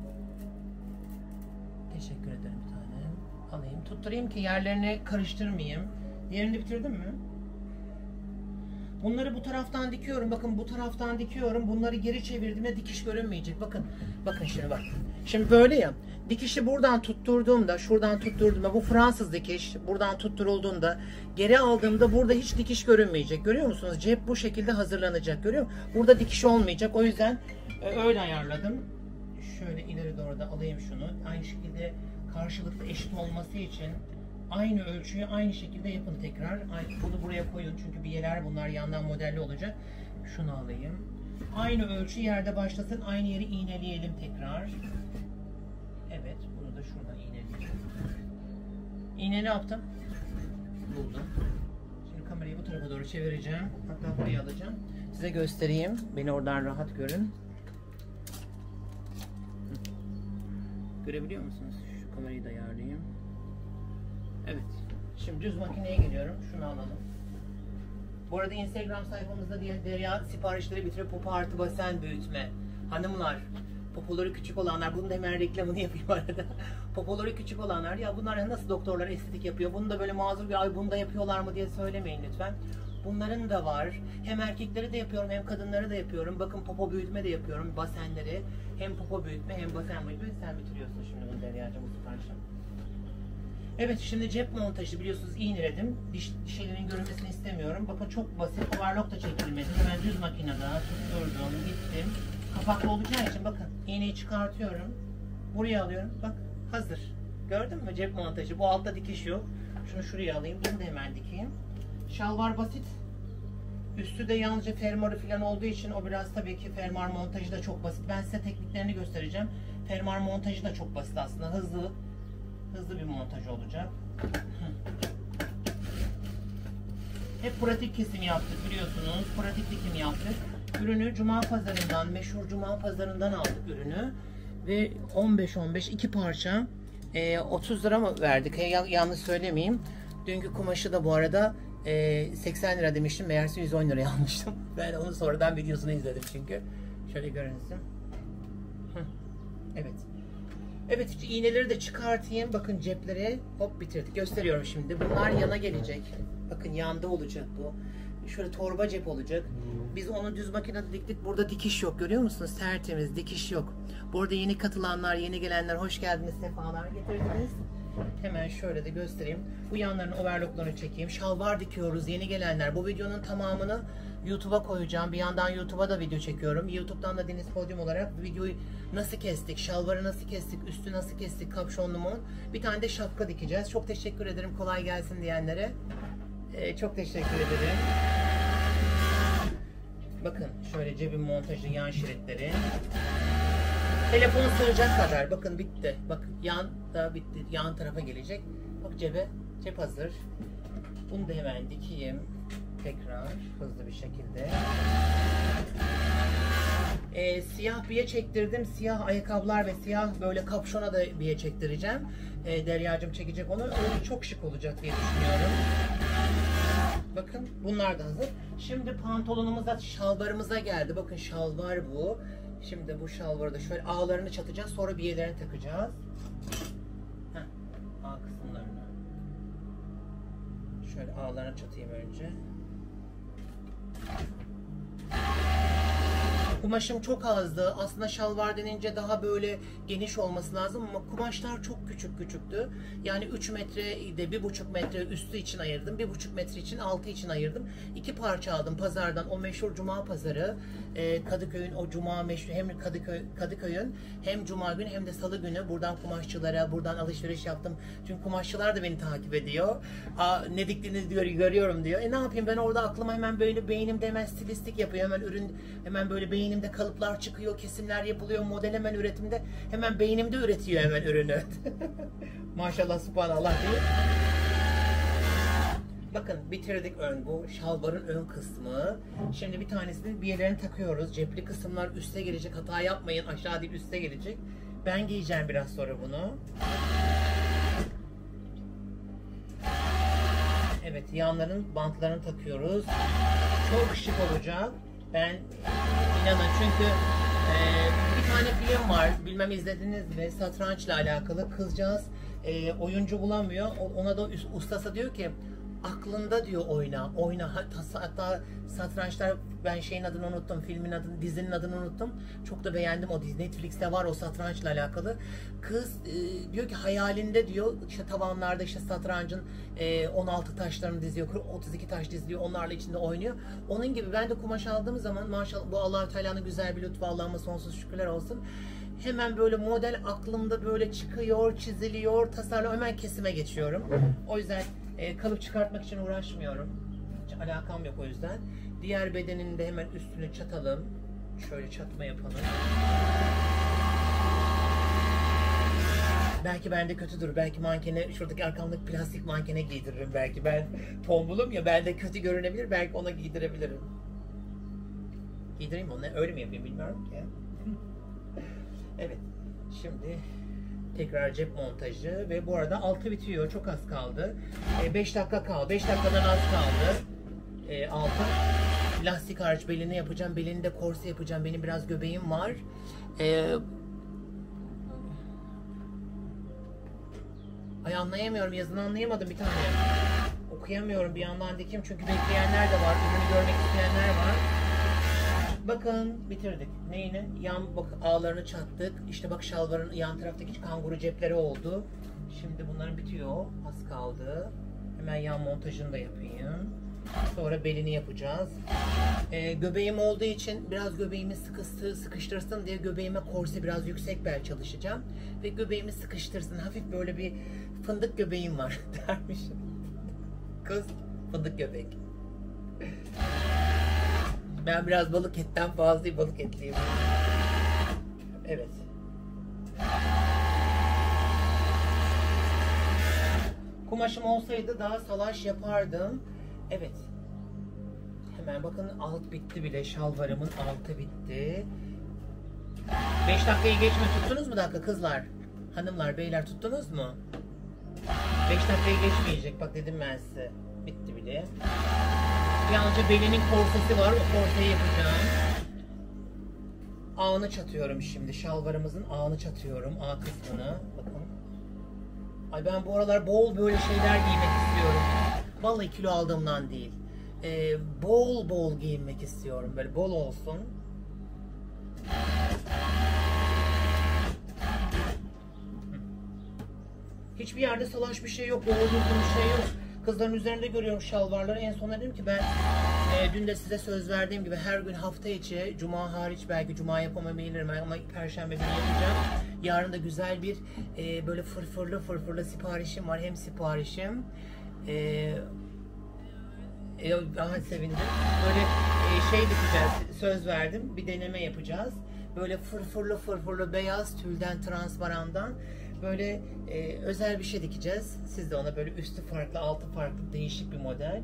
Teşekkür ederim bir tane. Alayım. Tutturayım ki yerlerini karıştırmayayım. Yerini bitirdin mi? Bunları bu taraftan dikiyorum. Bakın bu taraftan dikiyorum. Bunları geri çevirdiğimde dikiş görünmeyecek. Bakın. Bakın şimdi bak. Şimdi böyle ya. Dikişi buradan tutturduğumda, şuradan tutturduğumda, bu Fransız dikiş buradan tutturulduğunda, geri aldığımda burada hiç dikiş görünmeyecek. Görüyor musunuz? Cep bu şekilde hazırlanacak. Görüyor musunuz? Burada dikiş olmayacak. O yüzden öyle ayarladım. Şöyle ileri doğru da alayım şunu. Aynı şekilde karşılıklı eşit olması için aynı ölçüyü aynı şekilde yapın tekrar. Bunu buraya koyun çünkü bir yerler bunlar yandan modelli olacak. Şunu alayım. Aynı ölçü yerde başlasın. Aynı yeri iğneleyelim tekrar. Evet, bunu da şuradan iğneleyelim. İğne ne yaptım? Buldum. Şimdi kamerayı bu tarafa doğru çevireceğim. Hatta buraya alacağım. Size göstereyim. Beni oradan rahat görün. Görebiliyor musunuz? Şu kamerayı da ayarlayayım. Evet. Şimdi düz makineye geliyorum. Şunu alalım. Bu arada Instagram sayfamızda diye Derya siparişleri bitiriyor. Popo artı basen büyütme. Hanımlar, popoları küçük olanlar, bunun da hemen reklamını yapayım arada. Popoları küçük olanlar, ya bunlar nasıl doktorlar estetik yapıyor? Bunu da böyle mazur bir ay bunu da yapıyorlar mı diye söylemeyin lütfen. Bunların da var. Hem erkekleri de yapıyorum hem kadınları da yapıyorum. Bakın popo büyütme de yapıyorum. Basenleri. Hem popo büyütme hem basen büyütme. Sen bitiriyorsun şimdi bunu Derya'cığım, bu siparişim. Evet, şimdi cep montajı biliyorsunuz iğneledim. Dişlerinin görünmesini istemiyorum. Bakın çok basit. Overlock da çekilmedi. Hemen düz makinede tutturdum, gittim. Kapaklı olacağı için bakın iğneyi çıkartıyorum. Buraya alıyorum. Bak hazır. Gördün mü cep montajı? Bu altta dikiş yok. Şunu şuraya alayım. Bunu da hemen dikeyim. Şalvar basit. Üstü de yalnızca fermuarı falan olduğu için o biraz tabii ki fermuar montajı da çok basit. Ben size tekniklerini göstereceğim. Fermuar montajı da çok basit aslında. Hızlı bir montaj olacak. Hep pratik kesim yaptık biliyorsunuz. Pratik dikim yaptık. Ürünü Cuma Pazarından, meşhur Cuma Pazarından aldık ürünü. Ve 15 iki parça 30 lira mı verdik? Yanlış söylemeyeyim. Dünkü kumaşı da bu arada 80 lira demiştim. Meğerse 110 liraya almıştım. Ben onu sonradan videosunu izledim çünkü. Şöyle görünsün. Evet. Evet, iğneleri de çıkartayım. Bakın cepleri hop bitirdik. Gösteriyorum şimdi. Bunlar yana gelecek. Bakın yanda olacak bu. Şöyle torba cep olacak. Biz onu düz makinede diktik. Burada dikiş yok. Görüyor musunuz? Tertemiz. Dikiş yok. Burada yeni katılanlar, yeni gelenler hoş geldiniz. Sefalar getirdiniz. Hemen şöyle de göstereyim. Bu yanların overlocklarını çekeyim. Şalvar dikiyoruz. Yeni gelenler. Bu videonun tamamını YouTube'a koyacağım. Bir yandan YouTube'a da video çekiyorum. YouTube'dan da Deniz Podyum olarak videoyu nasıl kestik, şalvarı nasıl kestik, üstü nasıl kestik, kapşonlu mu? Bir tane de şapka dikeceğiz. Çok teşekkür ederim kolay gelsin diyenlere. Çok teşekkür ederim. Bakın şöyle cebin montajı, yan şeritleri. Telefon sığacak kadar. Bakın bitti. Bakın yan da bitti. Yan tarafa gelecek. Bak cep hazır. Bunu da hemen dikeyim. Tekrar hızlı bir şekilde. Siyah biye çektirdim. Siyah ayakkabılar ve siyah böyle kapşona da biye çektireceğim. Derya'cığım çekecek onu. Öyle çok şık olacak diye düşünüyorum. Bakın bunlar da hazır. Şimdi pantolonumuza, şalvarımıza geldi. Bakın şalvar bu. Şimdi bu şalvarı da şöyle ağlarını çatacağız. Sonra biyelerini takacağız. Ağ kısımlarını. Şöyle ağlarını çatayım önce. Kumaşım çok azdı. Aslında şalvar denince daha böyle geniş olması lazım ama kumaşlar çok küçüktü. Yani 3 metre de 1,5 metre üstü için ayırdım. 1,5 metre için altı için ayırdım. 2 parça aldım pazardan. O meşhur Cuma pazarı. Kadıköy'ün o Cuma meşhur hem Kadıköy'ün hem Cuma günü hem de Salı günü buradan kumaşçılara buradan alışveriş yaptım. Çünkü kumaşçılar da beni takip ediyor. Ne diktiğini diyor, görüyorum diyor. Ne yapayım ben orada aklıma hemen böyle beynimde hemen stilistik yapıyor. Hemen ürün hemen böyle beynimde kalıplar çıkıyor, kesimler yapılıyor, model hemen üretimde. Hemen beynimde üretiyor hemen ürünü. Maşallah subhanallah diye. Bakın bitirdik bu şalvarın ön kısmı. Şimdi bir tanesini bir yerlerine takıyoruz. Cepli kısımlar üste gelecek. Hata yapmayın. Aşağı değil üste gelecek. Ben giyeceğim biraz sonra bunu. Evet, yanların bantlarını takıyoruz. Çok şık olacak. Ben inanın çünkü bir tane film var. Bilmem izlediniz mi? Satrançla alakalı. Kızcağız oyuncu bulamıyor. Ona da ustası diyor ki aklında diyor oyna. Oyna. Hatta satrançlar, ben şeyin adını unuttum. Filmin adını, dizinin adını unuttum. Çok da beğendim o dizi. Netflix'te var o satrançla alakalı. Kız diyor ki hayalinde diyor işte tavanlarda işte satrancın 16 taşlarını diziyor. 32 taş diziliyor. Onlarla içinde oynuyor. Onun gibi ben de kumaş aldığım zaman maşallah bu Allah-u Teala'nın güzel bir lütfu, Allah'ıma sonsuz şükürler olsun. Hemen böyle model aklımda böyle çıkıyor, çiziliyor, tasarlıyor. Hemen kesime geçiyorum. O yüzden kalıp çıkartmak için uğraşmıyorum. Hiç alakam yok o yüzden. Diğer bedenini de hemen üstüne çatalım. Şöyle çatma yapalım. Belki bende kötüdür. Belki mankene, şuradaki arkamdaki plastik mankene giydiririm. Belki ben tombulum ya, bende kötü görünebilir. Belki ona giydirebilirim. Giydireyim mi onu? Öyle mi yapayım bilmiyorum ki. Evet. Şimdi tekrar cep montajı ve bu arada altı bitiyor. Çok az kaldı. 5 dakika kaldı. 5 dakikadan az kaldı. Altı. Lastik hariç belini yapacağım. Belini de korse yapacağım. Benim biraz göbeğim var. Ay anlayamıyorum. Yazını anlayamadım bir tane. Okuyamıyorum bir yandan dikeyim çünkü bekleyenler de var. Ürünü görmek isteyenler var. Bakın bitirdik. Neyini? Yan bak ağlarını çattık. İşte bak şalvarın yan taraftaki kanguru cepleri oldu. Şimdi bunların bitiyor. Az kaldı. Hemen yan montajını da yapayım. Sonra belini yapacağız. Göbeğim olduğu için biraz göbeğimi sıkıştırsın diye göbeğime korse biraz yüksek bel çalışacağım. Ve göbeğimi sıkıştırsın. Hafif böyle bir fındık göbeğim var dermiş. Kız fındık göbek. Ben biraz balık etten fazla balık etliyim. Evet. Kumaşım olsaydı daha salaş yapardım. Evet. Hemen bakın alt bitti bile. Şalvarımın altı bitti. 5 dakikayı geçme, tuttunuz mu dakika kızlar? Hanımlar, beyler tuttunuz mu? 5 dakikayı geçmeyecek. Bak dedim ben size. Bitti bile. Yalnızca belinin korsesi var. O korseyi yapacağım. Ağını çatıyorum şimdi. Şalvarımızın ağını çatıyorum. Ağ kısmını. Bakın. Ay ben bu aralar bol böyle şeyler giymek istiyorum. Vallahi kilo aldığımdan değil. Bol bol giyinmek istiyorum. Böyle bol olsun. Hiçbir yerde salaş bir şey yok. Doğru düzgün bir şey yok. Kızların üzerinde görüyorum şalvarları. En son dedim ki ben dün de size söz verdiğim gibi her gün hafta içi, cuma hariç, belki cuma yapamayabilirim ama perşembe günü yapacağım. Yarın da güzel bir böyle fırfırlı siparişim var. Hem siparişim daha sevindim. Böyle şey dikeceğiz. Söz verdim. Bir deneme yapacağız. Böyle fırfırlı beyaz tülden, transparandan böyle özel bir şey dikeceğiz. Siz de ona böyle üstü farklı, altı farklı değişik bir model.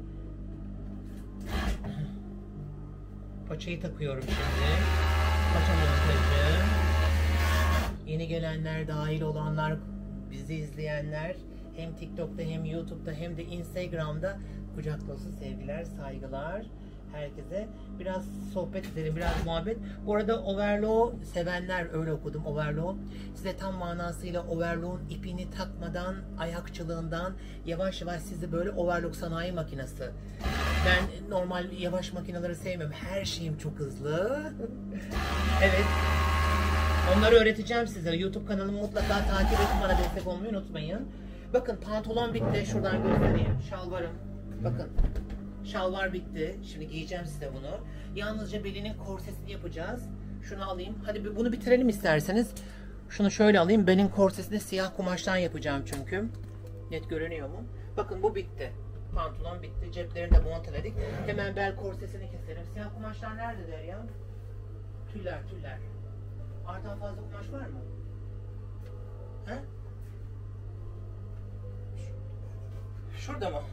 Paçayı takıyorum şimdi. Paça montajı. Yeni gelenler, dahil olanlar, bizi izleyenler hem TikTok'ta hem YouTube'da hem de Instagram'da kucak dolusu sevgiler, saygılar. Herkese biraz sohbet edelim, biraz muhabbet. Bu arada overlock sevenler, öyle okudum overlock. Size tam manasıyla overlock'un ipini takmadan, ayakçılığından yavaş yavaş sizi böyle overlock sanayi makinesi. Ben normal yavaş makineleri sevmiyorum. Her şeyim çok hızlı. Evet. Onları öğreteceğim size. YouTube kanalımı mutlaka takip edin, bana destek olmayı unutmayın. Bakın pantolon bitti. Şuradan göstereyim. Şalvarım. Bakın. Şalvar bitti. Şimdi giyeceğim size bunu. Yalnızca belinin korsesini yapacağız. Şunu alayım. Hadi bunu bitirelim isterseniz. Şunu şöyle alayım. Belin korsesini siyah kumaştan yapacağım çünkü. Net görünüyor mu? Bakın bu bitti. Pantolon bitti. Ceplerini de monteledik. Hemen bel korsesini keselim. Siyah kumaşlar nerede Derya? Tüller. Artan fazla kumaş var mı? He? Şurada mı?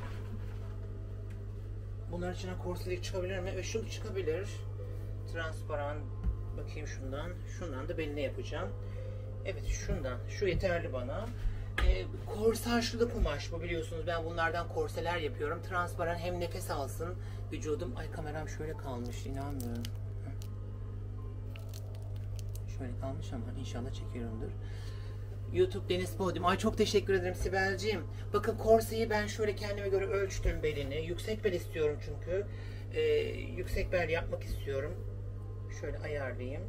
Bunların içine korselik çıkabilir mi? Evet, şu çıkabilir. Transparan. Bakayım şundan. Şundan da beline yapacağım. Evet şundan. Şu yeterli bana. Korsajlı kumaş bu, biliyorsunuz. Ben bunlardan korseler yapıyorum. Transparan, hem nefes alsın vücudum. Ay kameram şöyle kalmış. İnanmıyorum. Şöyle kalmış ama inşallah çekiyorumdur. YouTube Deniz Podyum. Ay çok teşekkür ederim Sibel'ciğim. Bakın korseyi ben şöyle kendime göre ölçtüm belini. Yüksek bel istiyorum çünkü. Yüksek bel yapmak istiyorum. Şöyle ayarlayayım.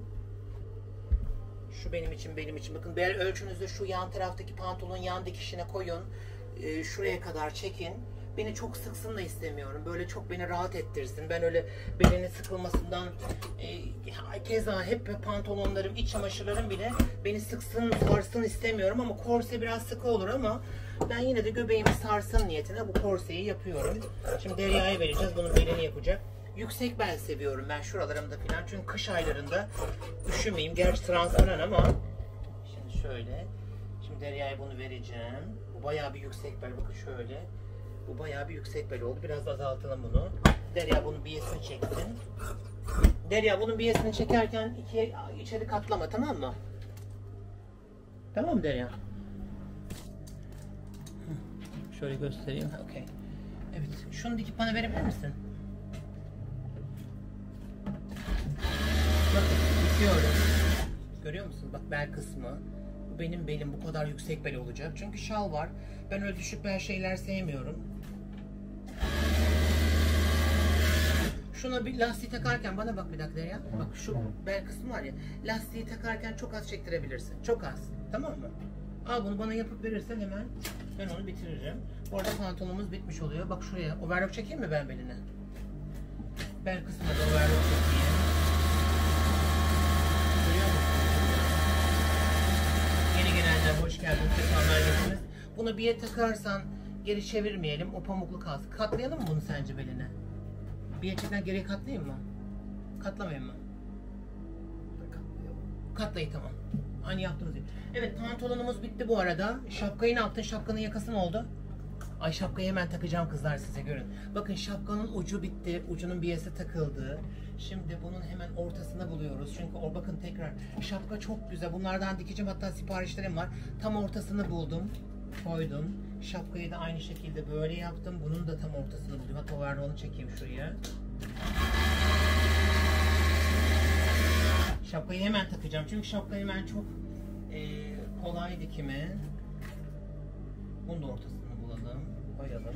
Şu benim için. Bakın bel ölçünüzü şu yan taraftaki pantolonun yan dikişine koyun. Şuraya kadar çekin. Beni çok sıksın da istemiyorum. Böyle çok beni rahat ettirsin. Ben öyle belinin sıkılmasından keza hep pantolonlarım, iç çamaşırlarım bile beni sıksın, sarsın istemiyorum ama korse biraz sıkı olur ama ben yine de göbeğimi sarsın niyetine bu korseyi yapıyorum. Şimdi Derya'ya vereceğiz. Bunun belini yapacak. Yüksek bel seviyorum ben şuralarımda falan. Çünkü kış aylarında üşümeyeyim. Gerçi transparan ama şimdi şöyle. Şimdi Derya'ya bunu vereceğim. Bu bayağı bir yüksek bel. Bakın şöyle. Bu bayağı bir yüksek bel oldu. Biraz azaltalım bunu. Derya bunun biyesini çeksin. Derya bunun biyesini çekerken içeri katlama, tamam mı? Tamam mı Derya? Şöyle göstereyim. Okay. Evet. Şunu dikip bana verebilir misin? Bakın dikiyorum. Görüyor musun? Bak bel kısmı. Bu benim belim, bu kadar yüksek bel olacak. Çünkü şal var. Ben öyle düşük bel şeyler sevmiyorum. Şuna bir lastiği takarken bana bak bir dakika ya. Bak şu bel kısmı var ya. Lastiği takarken çok az çektirebilirsin. Çok az. Tamam mı? Al bunu bana yapıp verirsen hemen ben onu bitiririm. Bu arada pantolonumuz bitmiş oluyor. Bak şuraya. Overlock çekeyim mi ben beline? Bel kısmına da overlock çekeyim. Görüyor musun? Yeni gelenler hoş geldiniz. Sefalar getirdiniz. Bunu bir yere takarsan geri çevirmeyelim. O pamuklu kalsın. Katlayalım mı bunu sence beline? Bir gerçekten geriye katlayayım mı? Katlamayayım mı? Katlayın, tamam. Aynı yaptığımız gibi. Evet, pantolonumuz bitti bu arada. Şapkayı ne yaptın? Şapkanın yakası ne oldu? Ay şapkayı hemen takacağım kızlar, size görün. Bakın şapkanın ucu bitti. Ucunun biyesi takıldı. Şimdi bunun hemen ortasını buluyoruz. Çünkü bakın tekrar şapka çok güzel. Bunlardan dikeceğim, hatta siparişlerim var. Tam ortasını buldum. Koydum. Şapkayı da aynı şekilde böyle yaptım. Bunun da tam ortasını buldum. Hatta vardı, onu çekeyim şuraya. Şapkayı hemen takacağım. Çünkü şapkayı hemen çok kolay dikimi. Bunun da ortasını bulalım. Koyalım.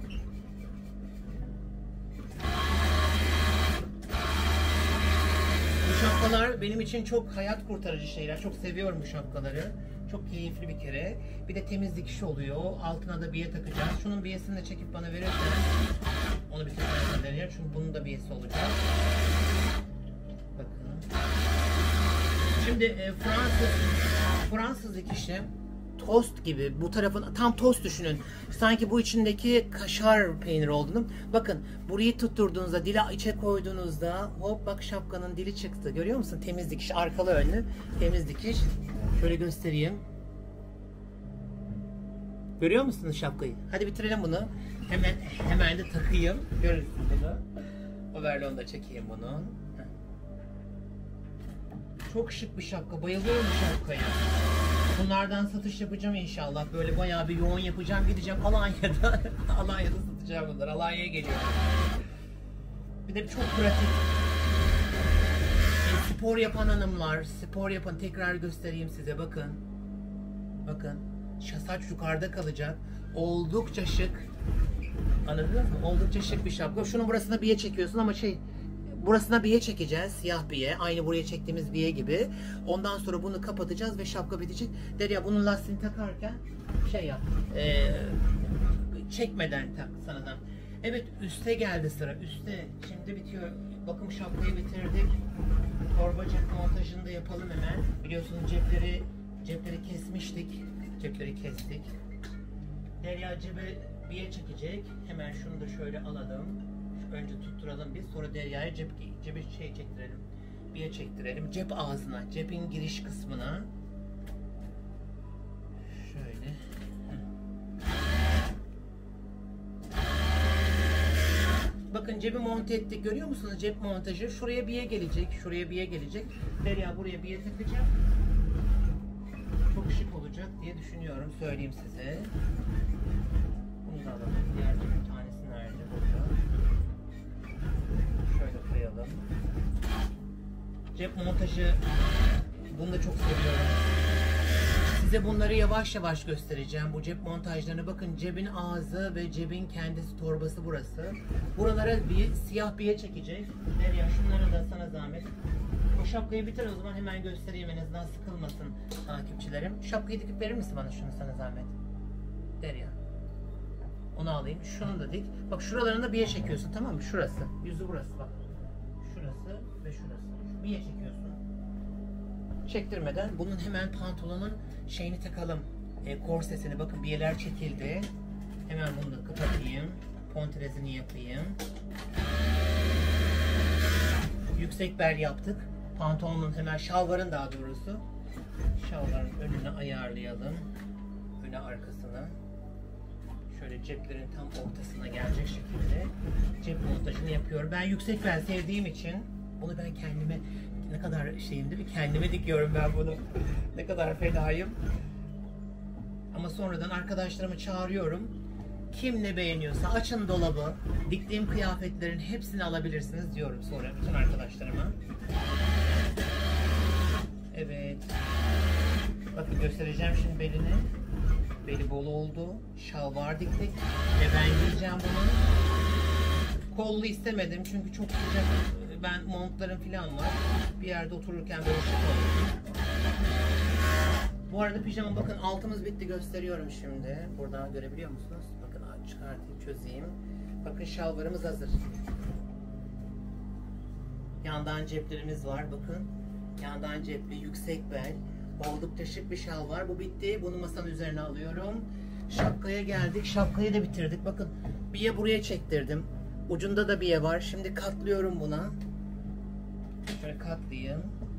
Bu şapkalar benim için çok hayat kurtarıcı şeyler. Çok seviyorum bu şapkaları. Çok keyifli bir kere. Bir de temiz dikiş oluyor. Altına da biye takacağız. Şunun biyesini de çekip bana verirsen onu bir tekrar deneyeceğim. Çünkü bunun da biyesi olacak. Bakın. Şimdi Fransız dikişi tost gibi, bu tarafın tam tost düşünün. Sanki bu içindeki kaşar peyniri olduğunu. Bakın burayı tutturduğunuzda, dili içe koyduğunuzda hop bak şapkanın dili çıktı. Görüyor musun? Temiz dikiş, arkalı önlü temiz dikiş. Şöyle göstereyim. Görüyor musunuz şapkayı? Hadi bitirelim bunu. Hemen de takayım. Görürsün bunu. Overlock'unu da çekeyim bunu. Çok şık bir şapka. Bayılıyorum bu şapkaya. Bunlardan satış yapacağım inşallah. Böyle bayağı bir yoğun yapacağım. Gideceğim Alanya'da. Alanya'da satacağım bunları. Alanya'ya geliyorum. Bir de çok pratik. Spor yapan hanımlar, spor yapan, tekrar göstereyim size, bakın. Bakın. Saç yukarıda kalacak. Oldukça şık. Anladınız mı? Oldukça şık bir şapka. Şunun burasına biye çekiyorsun ama burasına biye çekeceğiz. Siyah biye. Aynı buraya çektiğimiz biye gibi. Ondan sonra bunu kapatacağız ve şapka bitecek. Derya bunun lastiğini takarken yap. Çekmeden tak sanadan. Evet, üste geldi sıra. Üste. Şimdi bitiyor. Bakın şapkayı bitirdik. Torba cep montajını da yapalım hemen. Biliyorsunuz cepleri kesmiştik. Cepleri kestik. Derya cebe biye çekecek. Hemen şunu da şöyle alalım. Önce tutturalım biz. Sonra Derya'ya cebi çektirelim. Biye çektirelim. Cep ağzına. Cepin giriş kısmına. Şöyle. Bakın cebi monte ettik. Görüyor musunuz cep montajı? Şuraya biye gelecek. Şuraya biye gelecek. Derya buraya biye takacak. Çok şık olacak diye düşünüyorum. Söyleyeyim size. Bunu da alalım. Diğer bir tanesi nerede? Burada. Şöyle koyalım. Cep montajı, bunu da çok seviyorum. Size bunları yavaş yavaş göstereceğim. Bu cep montajlarına bakın. Cebin ağzı ve cebin kendisi, torbası burası. Buralara bir siyah biye çekecek. Derya, şunları da sana zahmet. O şapkayı bitir o zaman, hemen göstereyim, en azından sıkılmasın takipçilerim. Şapkayı dikip verir misin bana, şunu sana zahmet? Derya. Onu alayım. Şunu da dik. Bak şuralarında biye çekiyorsun, tamam mı? Şurası. Yüzü burası bak. Şurası ve şurası. Biye çekiyorsun. Çektirmeden bunun hemen pantolonun şeyini takalım. Korsesini, bakın biyeler çekildi. Hemen bunu da kapatayım. Kontrezini yapayım. Yüksek bel yaptık. Pantolonun hemen, şalvarın daha doğrusu. Şalvarın önünü ayarlayalım. Öne arkasını. Şöyle ceplerin tam ortasına gelecek şekilde cep montajını yapıyorum. Ben yüksek bel sevdiğim için bunu ben kendime, ne kadar şeyim değil mi? Kendime dikiyorum ben bunu. Ne kadar fedayım. Ama sonradan arkadaşlarımı çağırıyorum. Kim ne beğeniyorsa açın dolabı. Diktiğim kıyafetlerin hepsini alabilirsiniz diyorum sonra bütün arkadaşlarıma. Evet. Bakın göstereceğim şimdi belini. Beli bol oldu. Şalvar diktik. Ve ben giyeceğim bunu. Kollu istemedim çünkü çok sıcak. Ben montlarım falan var. Bir yerde otururken böyle şık olur. Bu arada pijama, bakın altımız bitti, gösteriyorum şimdi. Buradan görebiliyor musunuz? Bakın çıkartayım, çözeyim. Bakın şalvarımız hazır. Yandan ceplerimiz var bakın. Yandan cepli, yüksek bel. Oldukça şık bir şal var. Bu bitti. Bunu masanın üzerine alıyorum. Şapkaya geldik. Şapkayı da bitirdik. Bakın biye buraya çektirdim. Ucunda da biye var. Şimdi katlıyorum buna. Şöyle katlayayım.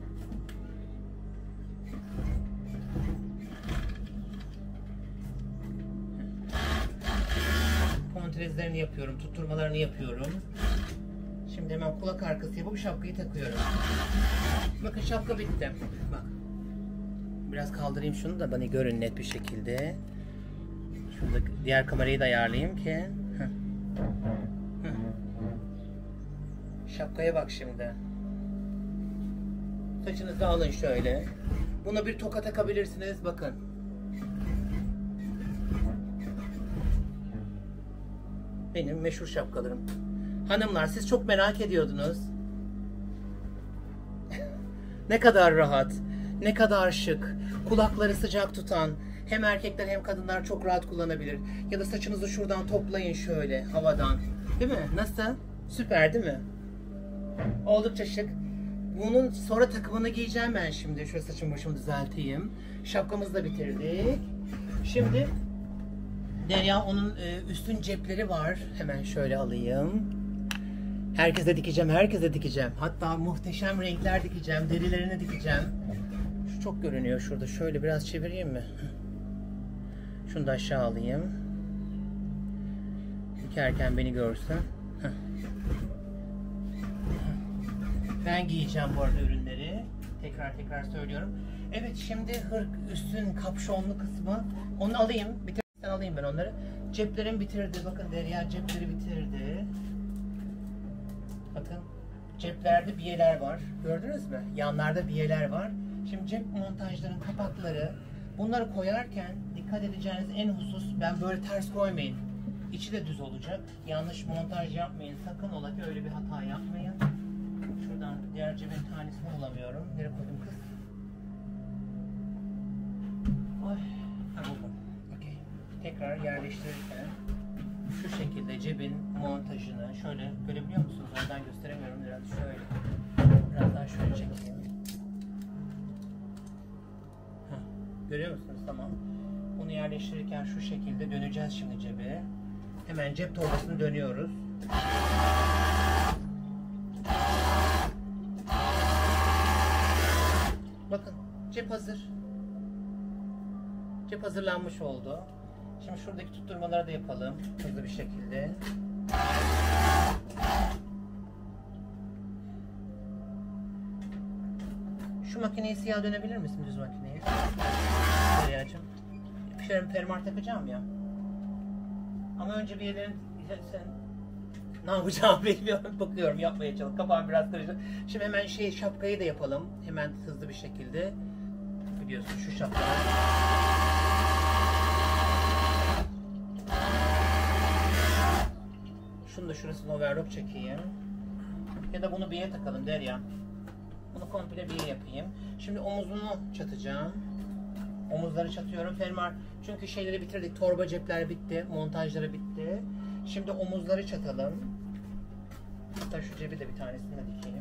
Kontrezlerini yapıyorum. Tutturmalarını yapıyorum. Şimdi hemen kulak arkası yapıp şapkayı takıyorum. Bakın şapka bitti. Bak. Biraz kaldırayım şunu da bana görün net bir şekilde. Şurada diğer kamerayı da ayarlayayım ki. Şapkaya bak şimdi. Saçınızı alın şöyle. Buna bir toka takabilirsiniz. Bakın. Benim meşhur şapkalarım. Hanımlar, siz çok merak ediyordunuz. Ne kadar rahat, ne kadar şık, kulakları sıcak tutan, hem erkekler hem kadınlar çok rahat kullanabilir. Ya da saçınızı şuradan toplayın şöyle havadan. Değil mi? Nasıl? Süper değil mi? Oldukça şık. Bunun sonra takımını giyeceğim ben şimdi. Şöyle saçımı başımı düzelteyim. Şapkamızı da bitirdik. Şimdi Derya, onun üstün cepleri var. Hemen şöyle alayım. Herkese dikeceğim, herkese dikeceğim. Hatta muhteşem renkler dikeceğim, derilerini dikeceğim. Şu çok görünüyor şurada. Şöyle biraz çevireyim mi? Şunu da aşağı alayım. Dikerken beni görsün. Ben giyeceğim bu arada ürünleri. Tekrar söylüyorum. Evet, şimdi üstün kapşonlu kısmı. Onu alayım. Bitirsen alayım ben onları. Ceplerim bitirdi. Bakın Derya cepleri bitirdi. Bakın ceplerde biyeler var. Gördünüz mü? Yanlarda biyeler var. Şimdi cep montajların kapakları, bunları koyarken dikkat edeceğiniz en husus, ben böyle ters koymayın. İçi de düz olacak. Yanlış montaj yapmayın. Sakın ola ki öyle bir hata yapmayın. Şuradan diğer cebin tanesini bulamıyorum. Nereye koydum kız? Ay. Ha, buldum. Okay. Tekrar yerleştirirken şu şekilde cebin montajını şöyle görebiliyor musunuz? Oradan gösteremiyorum. Biraz şöyle. Biraz daha şöyle çekeyim. Görüyor musunuz? Tamam. Bunu yerleştirirken şu şekilde döneceğiz şimdi cebe. Hemen cep torbasını dönüyoruz. Bakın cep hazır. Cep hazırlanmış oldu. Şimdi şuradaki tutturmaları da yapalım hızlı bir şekilde. Şu makineyi siyah dönebilir misin, düz makineyi? Derya'cığım. Şöyle fermuar takacağım ya. Ama önce bir yerlerin sen ne yapacağımı bilmiyorum, bakıyorum, yapmaya çalışıyorum. Kafam biraz karıştı. Şimdi hemen şapkayı da yapalım. Hemen hızlı bir şekilde. Biliyorsun şu şapka. Şunu da şurasını overlock çekeyim. Ya da bunu B'ye takalım Derya. Bunu komple B'ye yapayım. Şimdi omuzunu çatacağım. Omuzları çatıyorum. Fermuar. Çünkü şeyleri bitirdik. Torba cepler bitti. Montajları bitti. Şimdi omuzları çatalım. Hatta şu cebi de bir tanesini de dikeyim.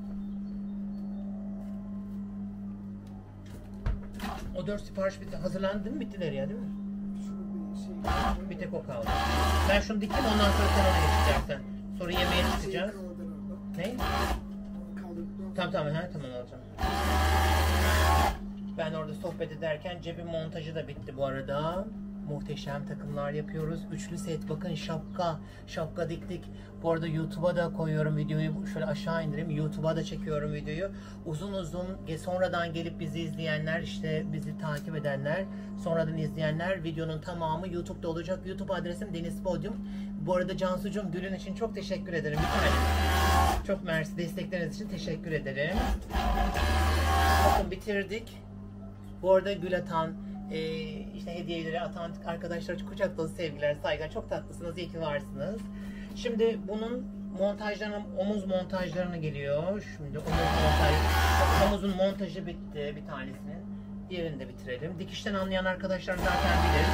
O 4 sipariş bitti. Hazırlandı mı? Bittiler ya değil mi? Şu bir şey. Bir tek o kaldı. Ben şunu diktim, ondan sonra sen ona geçeceksin. Sonra yemeğe çıkacağız. Ne? Tamam tamam alacağım. Ben orada sohbet ederken cebin montajı da bitti bu arada. Muhteşem takımlar yapıyoruz. Üçlü set, bakın şapka diktik. Bu arada YouTube'a da koyuyorum videoyu. Şöyle aşağı indireyim. YouTube'a da çekiyorum videoyu. Uzun sonradan gelip bizi izleyenler, işte bizi takip edenler, sonradan izleyenler, videonun tamamı YouTube'da olacak. YouTube adresim Deniz Podyum. Bu arada Cansucuğum, gülün için çok teşekkür ederim. Çok mersi, destekleriniz için teşekkür ederim. Bakın bitirdik. Bu arada gül atan, işte hediyeleri atan arkadaşlar çok kucak dolu sevgiler, saygılar. Çok tatlısınız, iyi ki varsınız. Şimdi bunun omuz montajlarına geliyor. Şimdi omuzun montajı bitti bir tanesinin. Diğerini de bitirelim. Dikişten anlayan arkadaşlar zaten bilir.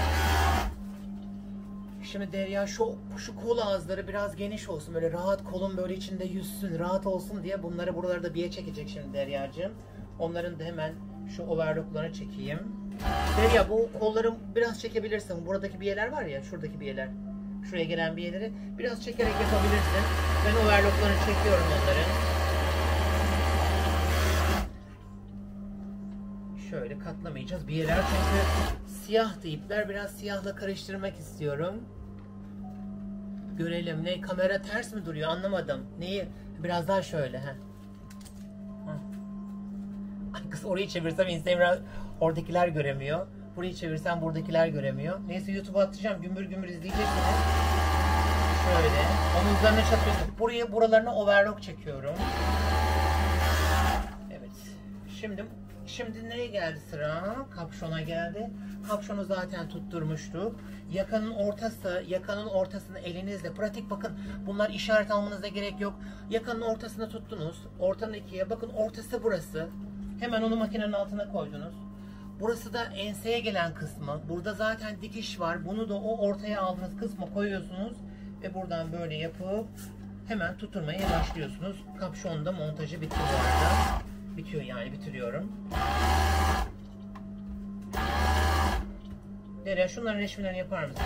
Şimdi Derya şu kol ağızları biraz geniş olsun, böyle rahat, kolun böyle içinde yüzsün, rahat olsun diye bunları buralarda bir çekecek şimdi Derya'cığım. Onların da hemen şu overlocklarını çekeyim. Derya, bu kolları biraz çekebilirsin. Buradaki biyeler var ya, şuradaki biyeler. Şuraya gelen biyeleri biraz çekerek yapabilirsin. Ben overlocklarını çekiyorum onların. Şöyle katlamayacağız biyeler çünkü siyahtı ipler. Biraz siyahla karıştırmak istiyorum. Görelim. Ne? Kamera ters mi duruyor? Anlamadım. Neyi? Biraz daha şöyle. Ay kız, orayı çevirsem Instagram oradakiler göremiyor. Burayı çevirsem buradakiler göremiyor. Neyse, YouTube'a atacağım. Gümbür gümbür izleyeceksiniz. Şöyle. Omuzlarına çatıyorsun. Buralarına overlock çekiyorum. Evet. Şimdi nereye geldi sıra? Kapşona geldi. Kapşonu zaten tutturmuştuk. Yakanın ortasını elinizle, pratik bakın, bunlar işaret almanıza gerek yok. Yakanın ortasını tuttunuz. Ortanın ikiye, bakın ortası burası. Hemen onu makinenin altına koydunuz. Burası da enseye gelen kısmı. Burada zaten dikiş var. Bunu da o ortaya aldığınız kısma koyuyorsunuz. Ve buradan böyle yapıp hemen tutturmaya başlıyorsunuz. Kapşonda montajı bitti bu arada. Bitiyor yani, bitiriyorum. Derya, şunların resimlerini yapar mısın?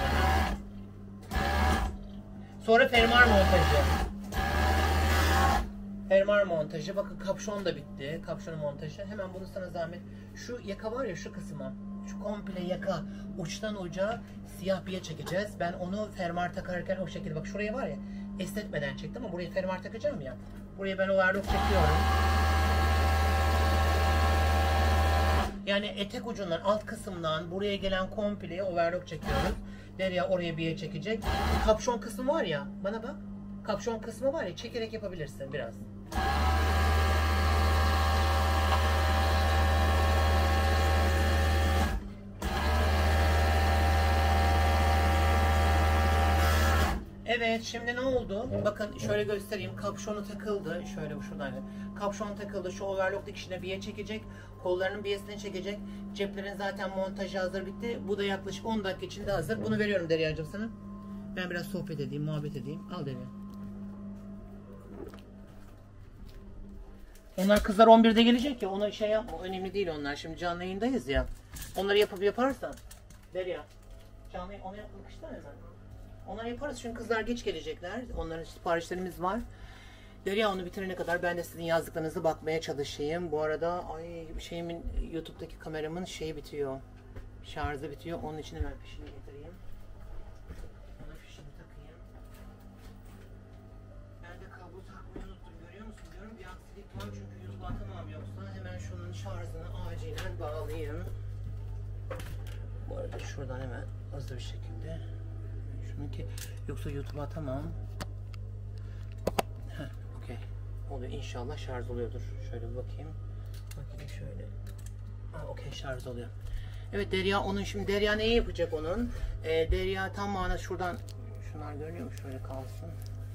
Sonra fermuar montajı. Fermuar montajı. Bakın kapşon da bitti. Kapşonun montajı. Hemen bunu sana zahmet. Şu yaka var ya, şu kısma. Şu komple yaka. Uçtan uca siyah biye çekeceğiz. Ben onu fermuar takarken o şekilde, bak şuraya var ya, esnetmeden çektim ama buraya fermuar takacağım ya. Buraya ben overlock çekiyorum. Yani etek ucundan, alt kısımdan buraya gelen kompleye overlock çekiyoruz. Derya oraya bir yere çekecek. Kapşon kısmı var ya, bana bak. Kapşon kısmı var ya, çekerek yapabilirsin biraz. Evet, şimdi ne oldu? Bakın şöyle göstereyim. Kapşonu takıldı. Şöyle şuradan. Kapşon takıldı. Şu overlock dikişine biye çekecek. Kollarının biyesini çekecek. Ceplerin zaten montajı hazır, bitti. Bu da yaklaşık 10 dakika içinde hazır. Bunu veriyorum Derya'cığım sana. Ben biraz sohbet edeyim, muhabbet edeyim. Al Derya. Onlar kızlar 11'de gelecek ya. Ona şey yapma. Önemli değil onlar. Şimdi canlı yayındayız ya. Onları yaparsan. Derya. Canlı onu yapmak işte hemen. Onları yaparız çünkü kızlar geç gelecekler. Onların siparişlerimiz var. Derya onu bitirene kadar ben de sizin yazdıklarınızı bakmaya çalışayım. Bu arada YouTube'daki kameramın şeyi bitiyor. Şarjı bitiyor. Onun için hemen fişini getireyim. Ona fişini takayım. Ben de kablo takmayı unuttum. Görüyor musun? Diyorum bir aksilik var çünkü YouTube'a atamam yoksa. Hemen şunun şarjını acilen bağlayayım. Bu arada şuradan hemen hızlı bir şekilde. Ki yoksa YouTube'a atamam. Okey. Oluyor. İnşallah şarj oluyordur. Şöyle bir bakayım. Bakayım şöyle. Okey, şarj oluyor. Evet Derya, şimdi Derya neyi yapacak onun? Derya tam manası şuradan, şunlar görünüyor mu? Şöyle kalsın.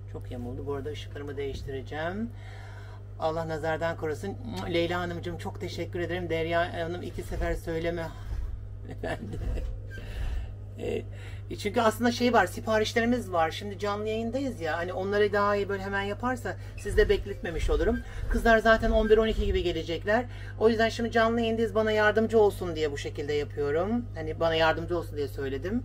Çok yamuldu. Bu arada ışıklarımı değiştireceğim. Allah nazardan korusun. Leyla Hanımcığım çok teşekkür ederim. Derya Hanım 2 sefer söyleme. Efendim. Çünkü aslında şey var, siparişlerimiz var. Şimdi canlı yayındayız ya. Hani onları daha iyi böyle hemen yaparsa siz de bekletmemiş olurum. Kızlar zaten 11-12 gibi gelecekler. O yüzden şimdi canlı yayındayız. Bana yardımcı olsun diye bu şekilde yapıyorum. Hani bana yardımcı olsun diye söyledim.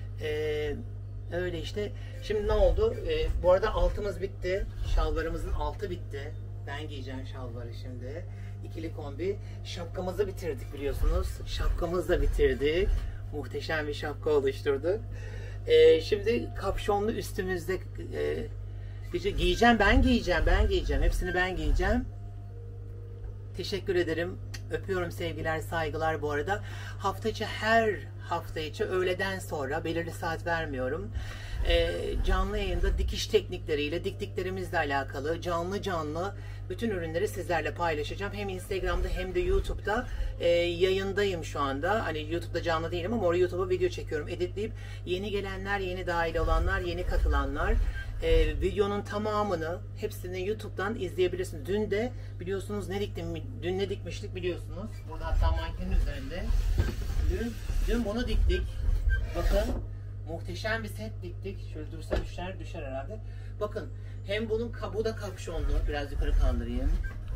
Öyle işte. Şimdi ne oldu? Bu arada altımız bitti. Şalvarımızın altı bitti. Ben giyeceğim şalvarı şimdi. İkili kombi. Şapkamızı bitirdik biliyorsunuz. Şapkamızı da bitirdik. Muhteşem bir şapka oluşturduk. Şimdi kapşonlu üstümüzde giyeceğim. Ben giyeceğim. Hepsini ben giyeceğim. Teşekkür ederim. Öpüyorum, sevgiler, saygılar bu arada. Hafta içi, her hafta içi öğleden sonra, belirli saat vermiyorum, canlı yayında dikiş teknikleriyle, diktiklerimizle alakalı canlı bütün ürünleri sizlerle paylaşacağım. Hem Instagram'da hem de YouTube'da yayındayım şu anda. Hani YouTube'da canlı değilim ama oraya YouTube'a video çekiyorum, editleyip yeni gelenler, yeni dahil olanlar, yeni katılanlar videonun tamamını, hepsini YouTube'dan izleyebilirsiniz. Dün de biliyorsunuz dün ne dikmiştik biliyorsunuz. Burada hatta mankenin üzerinde. Dün bunu diktik. Bakın muhteşem bir set diktik. Şöyle dursa düşer herhalde. Bakın hem bunun kabuğu da kapşonlu. Biraz yukarı kaldırayım.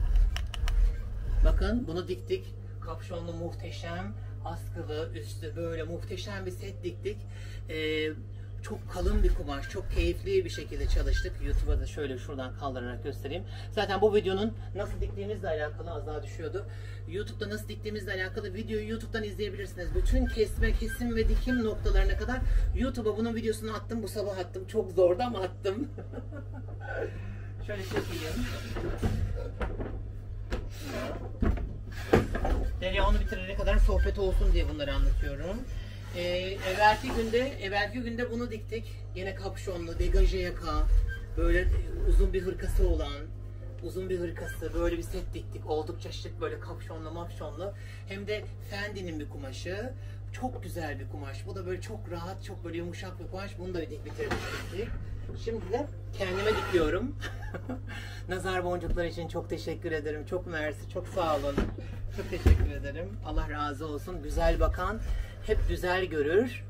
Bakın bunu diktik. Kapşonlu, muhteşem, askılı, üstü böyle muhteşem bir set diktik. Çok kalın bir kumaş, çok keyifli bir şekilde çalıştık. YouTube'a da şöyle şuradan kaldırarak göstereyim. Zaten bu videonun nasıl diktiğimizle alakalı, az daha düşüyordu. YouTube'da nasıl diktiğimizle alakalı videoyu YouTube'dan izleyebilirsiniz. Bütün kesim ve dikim noktalarına kadar YouTube'a bunun videosunu attım. Bu sabah attım. Çok zordu ama attım. Şöyle çekeyim. Derya onu bitirene kadar sohbet olsun diye bunları anlatıyorum. Evvelki günde bunu diktik. Yine kapşonlu, degaje yaka, böyle uzun bir hırkası olan, böyle bir set diktik. Oldukça şık, böyle kapşonlu mafşonlu. Hem de Fendi'nin bir kumaşı. Çok güzel bir kumaş. Bu da böyle çok rahat, çok böyle yumuşak bir kumaş. Bunu da bitirdik. Şimdi de kendime dikiyorum. Nazar boncuklar için çok teşekkür ederim. Çok mersi, çok sağ olun. Çok teşekkür ederim. Allah razı olsun. Güzel bakan hep güzel görür.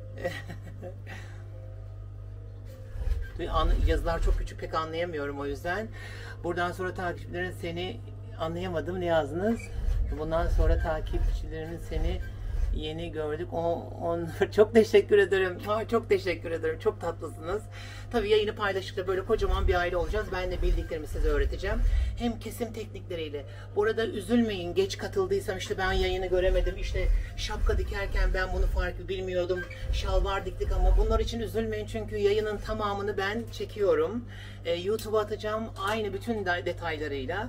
Yazılar çok küçük, pek anlayamıyorum o yüzden. Buradan sonra takipçilerin seni anlayamadım, ne yazdınız? Bundan sonra takipçilerin seni yeni gördük. Çok teşekkür ederim. Çok teşekkür ederim. Çok tatlısınız. Tabii yayını paylaştıkça böyle kocaman bir aile olacağız. Ben de bildiklerimi size öğreteceğim. Hem kesim teknikleriyle. Bu arada üzülmeyin. Geç katıldıysam, işte ben yayını göremedim. İşte şapka dikerken ben bunu farklı bilmiyordum. Şalvar diktik ama bunlar için üzülmeyin. Çünkü yayının tamamını ben çekiyorum. YouTube'a atacağım. Aynı bütün detaylarıyla.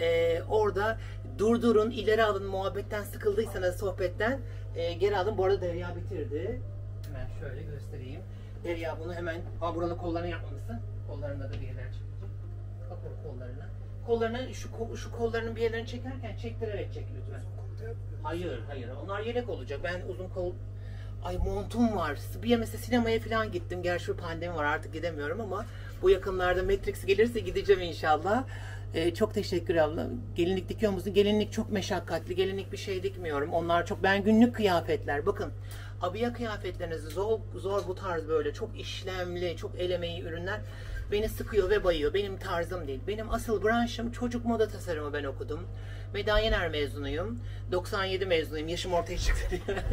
Orada durdurun, ileri alın, muhabbetten sıkıldıysanız, sohbetten geri alın. Bu arada Derya bitirdi. Hemen şöyle göstereyim. Derya bunu hemen, buranın kollarını yapmamışsın. Kollarında da bir yerler çekecek. Bak o kollarına. Kollarına, şu kollarının bir yerlerini çekerken çektirerek çek lütfen. Hayır. Onlar yelek olacak. Ben uzun kol... Ay montum var. Bir mesela sinemaya falan gittim. Gerçi pandemi var, artık gidemiyorum ama bu yakınlarda Matrix gelirse gideceğim inşallah. Çok teşekkür abla. Gelinlik dikiyor musun? Gelinlik çok meşakkatli. Gelinlik bir şey dikmiyorum. Onlar çok... Ben günlük kıyafetler. Bakın. Abiye kıyafetlerinizi zor bu tarz böyle çok işlemli, çok el emeği ürünler beni sıkıyor ve bayıyor. Benim tarzım değil. Benim asıl branşım çocuk moda tasarımı, ben okudum. Medya Yener mezunuyum. 97 mezunuyum. Yaşım ortaya çıktı.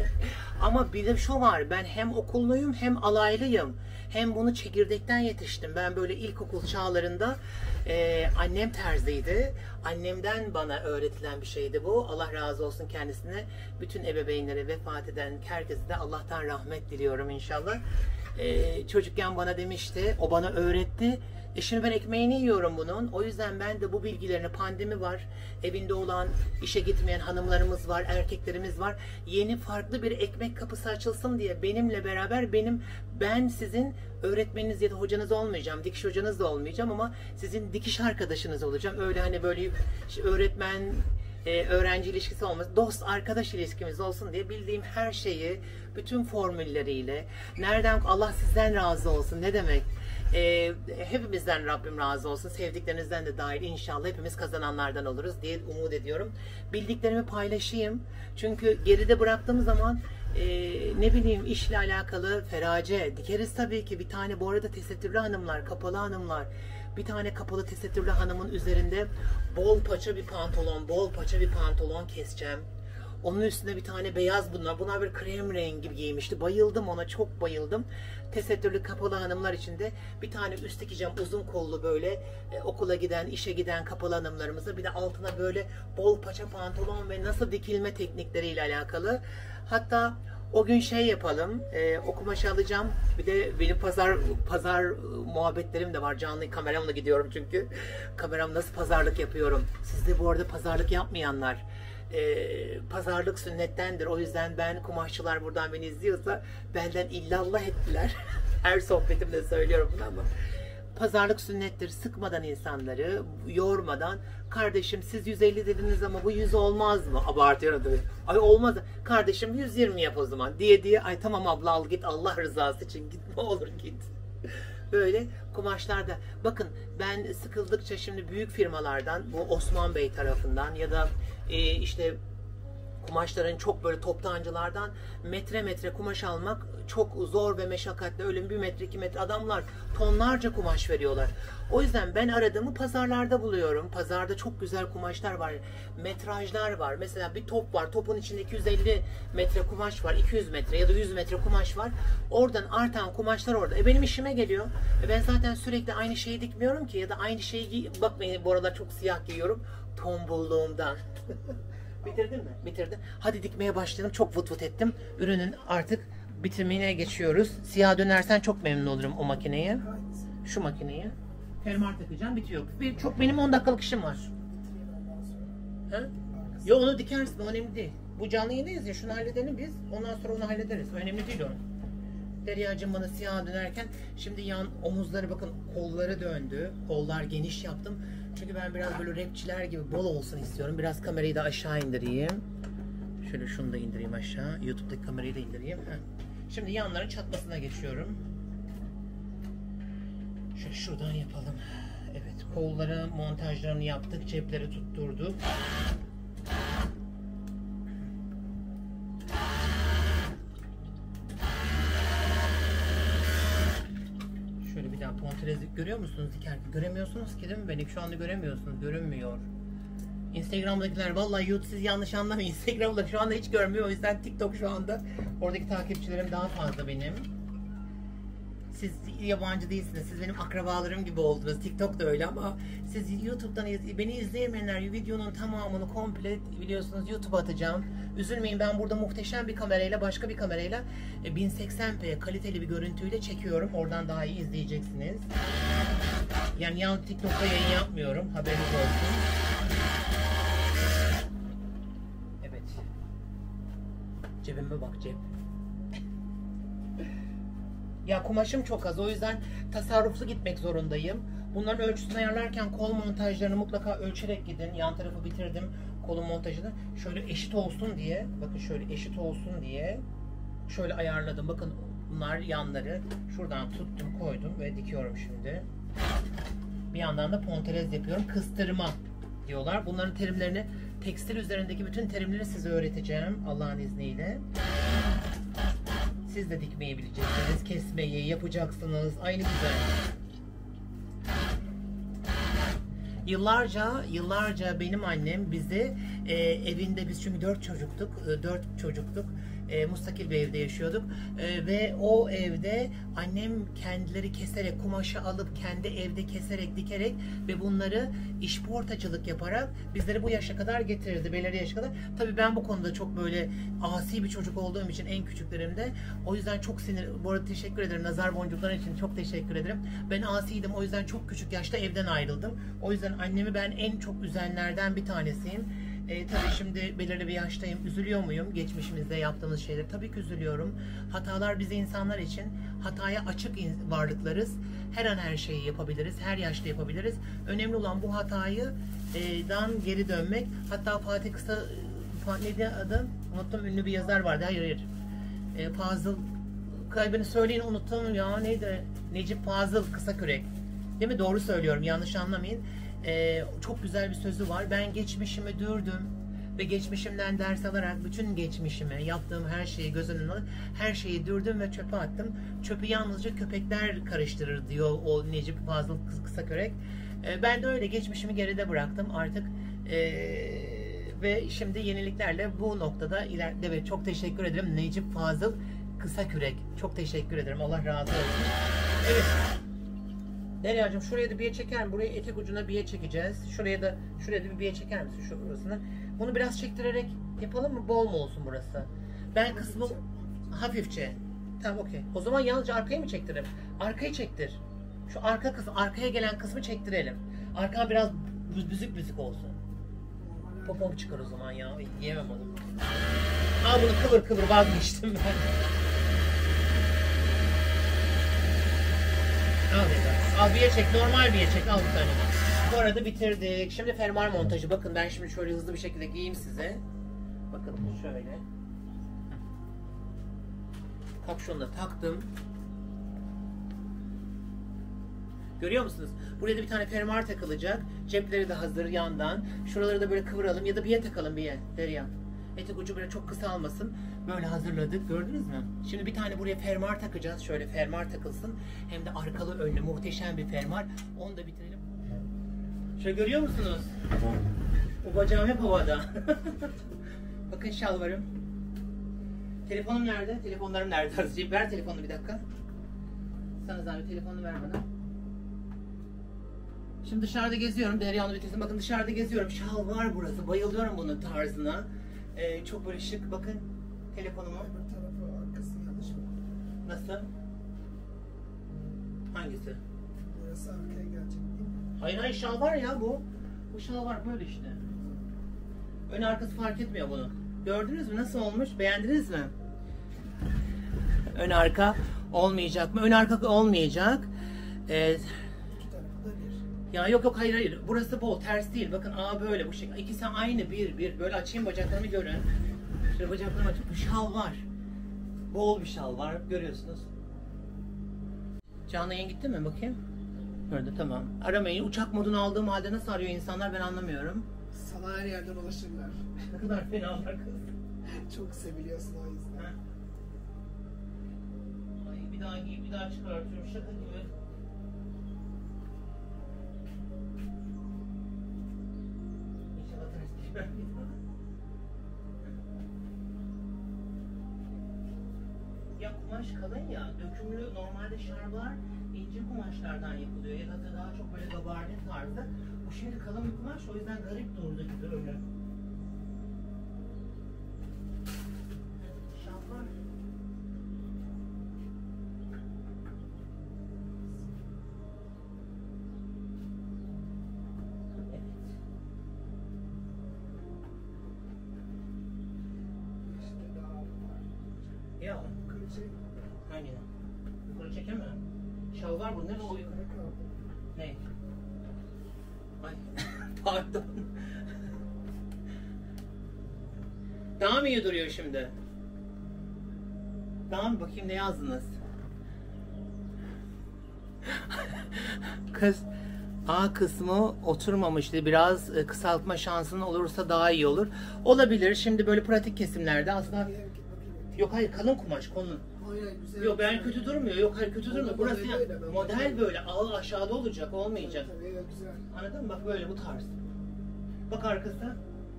Ama bir de şu var. Ben hem okulluyum hem alaylıyım. Hem bunu çekirdekten yetiştim. Ben böyle ilkokul çağlarında annem terziydi. Annemden bana öğretilen bir şeydi bu. Allah razı olsun kendisine. Bütün ebeveynlere, vefat eden herkese de Allah'tan rahmet diliyorum inşallah. Çocukken bana demişti. O bana öğretti. Şimdi ben ekmeğini yiyorum bunun. O yüzden ben de bu bilgilerini, pandemi var, evinde olan, işe gitmeyen hanımlarımız var, erkeklerimiz var. Yeni farklı bir ekmek kapısı açılsın diye benimle beraber ben sizin öğretmeniniz ya da hocanız olmayacağım. Dikiş hocanız da olmayacağım ama sizin dikiş arkadaşınız olacağım. Öyle hani böyle öğretmen öğrenci ilişkisi olmaz. Dost arkadaş ilişkimiz olsun diye bildiğim her şeyi bütün formülleriyle, nereden Allah sizden razı olsun, ne demek? Hepimizden Rabbim razı olsun. Sevdiklerinizden de dahil inşallah hepimiz kazananlardan oluruz diye umut ediyorum. Bildiklerimi paylaşayım. Çünkü geride bıraktığım zaman ne bileyim işle alakalı ferace dikeriz tabii ki. Bir tane bu arada tesettürlü hanımlar, kapalı hanımlar. Bir tane kapalı tesettürlü hanımın üzerinde bol paça bir pantolon keseceğim. Onun üstüne bir tane beyaz bunlar. Bunlar bir krem rengi gibi giymişti. Bayıldım ona, çok bayıldım. Tesettürlü kapalı hanımlar için de bir tane üst dikeceğim. Uzun kollu böyle okula giden, işe giden kapalı hanımlarımıza. Bir de altına böyle bol paça pantolon ve nasıl dikilme teknikleriyle alakalı. Hatta o gün şey yapalım, o kumaşı alacağım. Bir de benim pazar muhabbetlerim de var. Canlı kameramla gidiyorum çünkü. Kameram nasıl pazarlık yapıyorum. Siz de bu arada pazarlık yapmayanlar. Pazarlık sünnettendir. O yüzden ben kumaşçılar buradan beni izliyorsa benden illallah ettiler. Her sohbetimde söylüyorum bunu ama pazarlık sünnettir. Sıkmadan insanları, yormadan. Kardeşim siz 150 dediniz ama bu 100 olmaz mı? Abartıyorum tabii. Ay olmaz. Kardeşim 120 yap o zaman diye. Ay tamam abla al git Allah rızası için git ne olur git. Böyle kumaşlarda. Bakın ben sıkıldıkça şimdi büyük firmalardan bu Osman Bey tarafından ya da işte kumaşların çok böyle toptancılardan metre kumaş almak çok zor ve meşakkatli. Öyle 1 metre 2 metre adamlar tonlarca kumaş veriyorlar. O yüzden ben aradığımı pazarlarda buluyorum. Pazarda çok güzel kumaşlar var. Metrajlar var. Mesela bir top var. Topun içinde 250 metre kumaş var. 200 metre ya da 100 metre kumaş var. Oradan artan kumaşlar orada. Benim işime geliyor. Ben zaten sürekli aynı şeyi dikmiyorum ki ya da aynı şeyi bakmayın bu aralar çok siyah giyiyorum. Tombulluğumdan. Bitirdin mi? Bitirdim. Hadi dikmeye başlayalım. Çok vıt vıt ettim. Ürünün artık bitimine geçiyoruz. Siyah dönersen çok memnun olurum o makineye. Şu makineye. Fermuar takacağım. Bitiyor. Benim 10 dakikalık işim var. Ha? Ya onu dikersin. O önemli değil. Bu canlı yayındayız ya. Şunu halledelim biz. Ondan sonra onu hallederiz. Önemli değil onun. Deryacığım bana siyah dönerken şimdi yan omuzları bakın kolları döndü. Kollar geniş yaptım. Çünkü ben biraz böyle rapçiler gibi bol olsun istiyorum. Biraz kamerayı da aşağı indireyim. Şöyle şunu da indireyim aşağı. YouTube'daki kamerayı da indireyim. Heh. Şimdi yanların çatmasına geçiyorum. Şöyle şuradan yapalım. Evet, kollara montajlarını yaptık. Cepleri tutturduk. Şöyle bir daha pontrezlik görüyor musunuz dikerken? Göremiyorsunuz ki değil mi? Beni şu anda göremiyorsunuz. Görünmüyor. Instagram'dakiler vallahi YouTube siz yanlış anlamayın. Instagram'da şu anda hiç görmüyor. O yüzden TikTok şu anda. Oradaki takipçilerim daha fazla benim. Siz yabancı değilsiniz. Siz benim akrabalarım gibi oldunuz. TikTok da öyle ama siz YouTube'dan beni izleyemeyenler videonun tamamını komple biliyorsunuz YouTube'a atacağım. Üzülmeyin ben burada muhteşem bir kamerayla başka bir kamerayla 1080p kaliteli bir görüntüyle çekiyorum. Oradan daha iyi izleyeceksiniz. Yani yan TikTok'ta yayın yapmıyorum. Haberiniz olsun. Evet. Cebime bak cep. Ya kumaşım çok az o yüzden tasarruflu gitmek zorundayım. Bunların ölçüsünü ayarlarken kol montajlarını mutlaka ölçerek gidin. Yan tarafı bitirdim kolun montajını. Şöyle eşit olsun diye, bakın şöyle eşit olsun diye şöyle ayarladım. Bakın bunlar yanları. Şuradan tuttum koydum ve dikiyorum şimdi. Bir yandan da pontrez yapıyorum. Kıstırma diyorlar. Bunların terimlerini tekstil üzerindeki bütün terimleri size öğreteceğim Allah'ın izniyle. Siz de dikmeyi bileceksiniz, kesmeyi yapacaksınız. Aynı güzel. Yıllarca benim annem bizi evinde biz çünkü 4 çocuktuk. Müstakil bir evde yaşıyorduk ve o evde annem kendileri keserek kumaşı alıp kendi evde keserek dikerek ve bunları işportacılık yaparak bizleri bu yaşa kadar getirdi, belirli yaşa kadar. Tabii ben bu konuda çok böyle asi bir çocuk olduğum için en küçüklerimde o yüzden çok sinir. Bu arada teşekkür ederim nazar boncukları için çok teşekkür ederim. Ben asiydim o yüzden çok küçük yaşta evden ayrıldım. O yüzden annemi ben en çok üzenlerden bir tanesiyim. Tabii şimdi belirli bir yaştayım. Üzülüyor muyum? Geçmişimizde yaptığımız şeyleri tabii ki üzülüyorum. Hatalar bize insanlar için hataya açık varlıklarız. Her an her şeyi yapabiliriz. Her yaşta yapabiliriz. Önemli olan bu dan geri dönmek. Hatta Fatih Kısa neydi adı? Unuttum ünlü bir yazar vardı. Hayır. Fazıl kaybını söyleyin unuttum ya. Necip Fazıl Kısakürek. Değil mi? Doğru söylüyorum. Yanlış anlamayın. Çok güzel bir sözü var. Ben geçmişimi dürdüm ve geçmişimden ders alarak bütün geçmişimi, yaptığım her şeyi göz önüne alıp her şeyi dürdüm ve çöpe attım. Çöpü yalnızca köpekler karıştırır diyor o Necip Fazıl Kısakürek. Ben de öyle geçmişimi geride bıraktım artık. Ve şimdi yeniliklerle bu noktada ileride ve çok teşekkür ederim Necip Fazıl Kısakürek. Çok teşekkür ederim. Allah razı olsun. Evet. Derya'cığım şuraya da bir çeker mi? Buraya etek ucuna bir çekeceğiz. Şuraya da bir çeker misin şu burasını? Bunu biraz çektirerek yapalım mı? Bol mu olsun burası? Ben kısmı hafifçe. Tamam okey. O zaman yalnızca arkayı mı çektirelim? Arkayı çektir. Şu arka kısmı, arkaya gelen kısmı çektirelim. Arka biraz büzük olsun. Popom çıkar o zaman ya. Yiyemem onu. Al bunu kıvır vazgeçtim ben. Al bir çek, normal bir çek, al bir tane. Bu arada bitirdik. Şimdi fermuar montajı. Bakın ben şimdi şöyle hızlı bir şekilde giyeyim size. Bakın şöyle. Kapşonu da taktım. Görüyor musunuz? Buraya da bir tane fermuar takılacak. Cepleri de hazır yandan. Şuraları da böyle kıvıralım ya da bir takalım bir Derya. Etek ucu böyle çok kısa almasın. Böyle hazırladık. Gördünüz mü? Şimdi bir tane buraya fermuar takacağız. Şöyle fermuar takılsın. Hem de arkalı önlü muhteşem bir fermuar. Onu da bitirelim. Şöyle görüyor musunuz? O bacağım hep havada. Bakın şalvarım. Telefonum nerede? Telefonlarım nerede? Ver telefonunu bir dakika. Sana zahmet telefonunu ver bana. Şimdi dışarıda geziyorum. Derya onu bitirsin. Bakın dışarıda geziyorum. Şalvar burası. Bayılıyorum bunun tarzına. Çok böyle şık. Bakın telefonumu. Öbür tarafı arkası yanlış mı? Nasıl? Hangisi? Burası arkaya gelecek değil mi? Hayır şalvar ya bu. Bu şalvar böyle işte. Ön arkası fark etmiyor bunu. Gördünüz mü? Nasıl olmuş? Beğendiniz mi? Ön arka olmayacak mı? Ön arka olmayacak. İki tarafı da bir. Ya yok hayır. Burası bol. Ters değil. Bakın böyle bu şekilde. İkisi aynı bir. Böyle açayım bacaklarımı görün. Şöyle bacaklarımı açıp bir şal var. Bol bir şal var. Görüyorsunuz. Canlı yayın gitti mi? Bakayım. Orada tamam. Aramayın. Uçak modunu aldığım halde nasıl arıyor insanlar ben anlamıyorum. Sana her yerden ulaşırlar. Ne kadar fenalar kız. Çok seviliyorsun o yüzden. Ha. Ay bir daha giyip bir daha çıkartıyorum şaka gibi. İnşallah ters giyer. Ya kumaş kalın ya, dökümlü normalde şalvar ince kumaşlardan yapılıyor ya da daha çok böyle gabardin tarzı. Bu şimdi kalın bir kumaş o yüzden garip durdu gibi öyle. Şalvar. Evet. İşte daha var. Ya. Yukarı çek. Hangi? Yukarı çekemem. Şalvar bu ne oluyor? Yukarı kaldı. Ne? Ay pardon. Daha mı iyi duruyor şimdi? Daha mı bakayım ne yazdınız? Kız A kısmı oturmamıştı. Biraz kısaltma şansın olursa daha iyi olur. Olabilir. Şimdi böyle pratik kesimlerde aslında yok hayır kalın kumaş kalın. Hayır güzel. Yok ben kötü durmuyor. Yok hayır kötü durmuyor. Burası Model ya, böyle, ben model model böyle. Al aşağıda olacak. Olmayacak. Tabii güzel. Anladın mı? Bak böyle bu tarz. Bak arkası.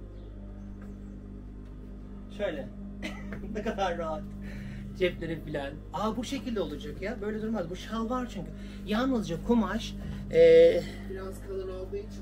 Şöyle. Ne kadar rahat. Cepleri filan. Bu şekilde olacak ya. Böyle durmaz. Bu şal var çünkü. Yalnızca kumaş. Biraz kalın olduğu için.